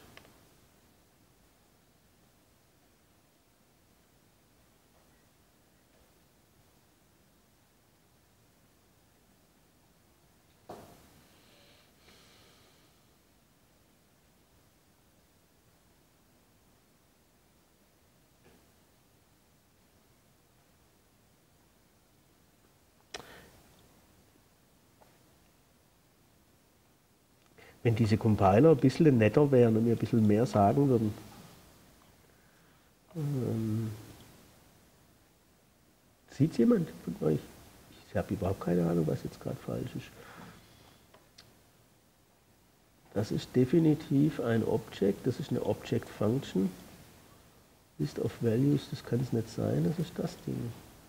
Wenn diese Compiler ein bisschen netter wären und mir ein bisschen mehr sagen würden. Sieht es jemand von euch? Ich habe überhaupt keine Ahnung, was jetzt gerade falsch ist. Das ist definitiv ein Object, das ist eine Object Function. List of Values, das kann es nicht sein, das ist das Ding.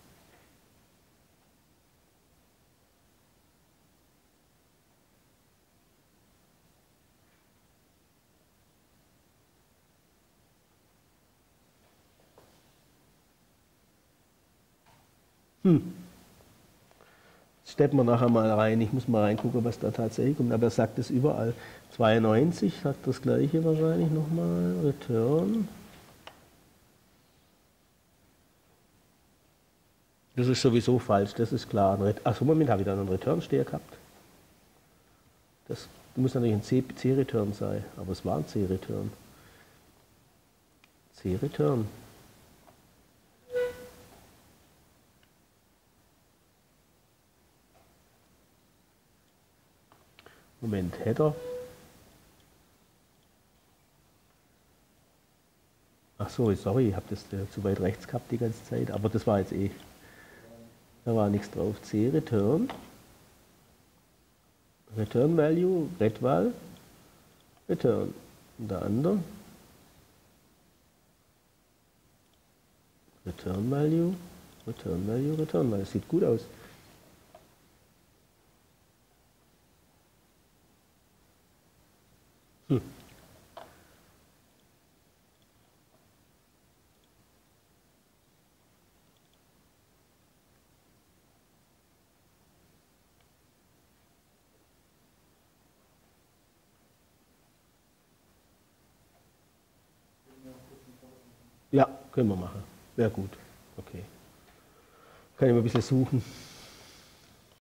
Jetzt steppen wir nachher mal rein. Ich muss mal reingucken, was da tatsächlich kommt. Aber er sagt es überall. 92 sagt das gleiche wahrscheinlich nochmal. Return. Das ist sowieso falsch, das ist klar. Achso, Moment, habe ich da noch einen Return stehen gehabt? Das muss natürlich ein C-Return sein, aber es war ein C-Return. C-Return. Moment, Header. Ach so, sorry, ich habe das zu weit rechts gehabt die ganze Zeit, aber das war jetzt eh. Da war nichts drauf. C, Return. Return Value, Redval, Return. Und der andere. Return Value, Return Value, Return Value. Sieht gut aus. Ja, können wir machen. Wäre gut. Okay. Kann ich mal ein bisschen suchen.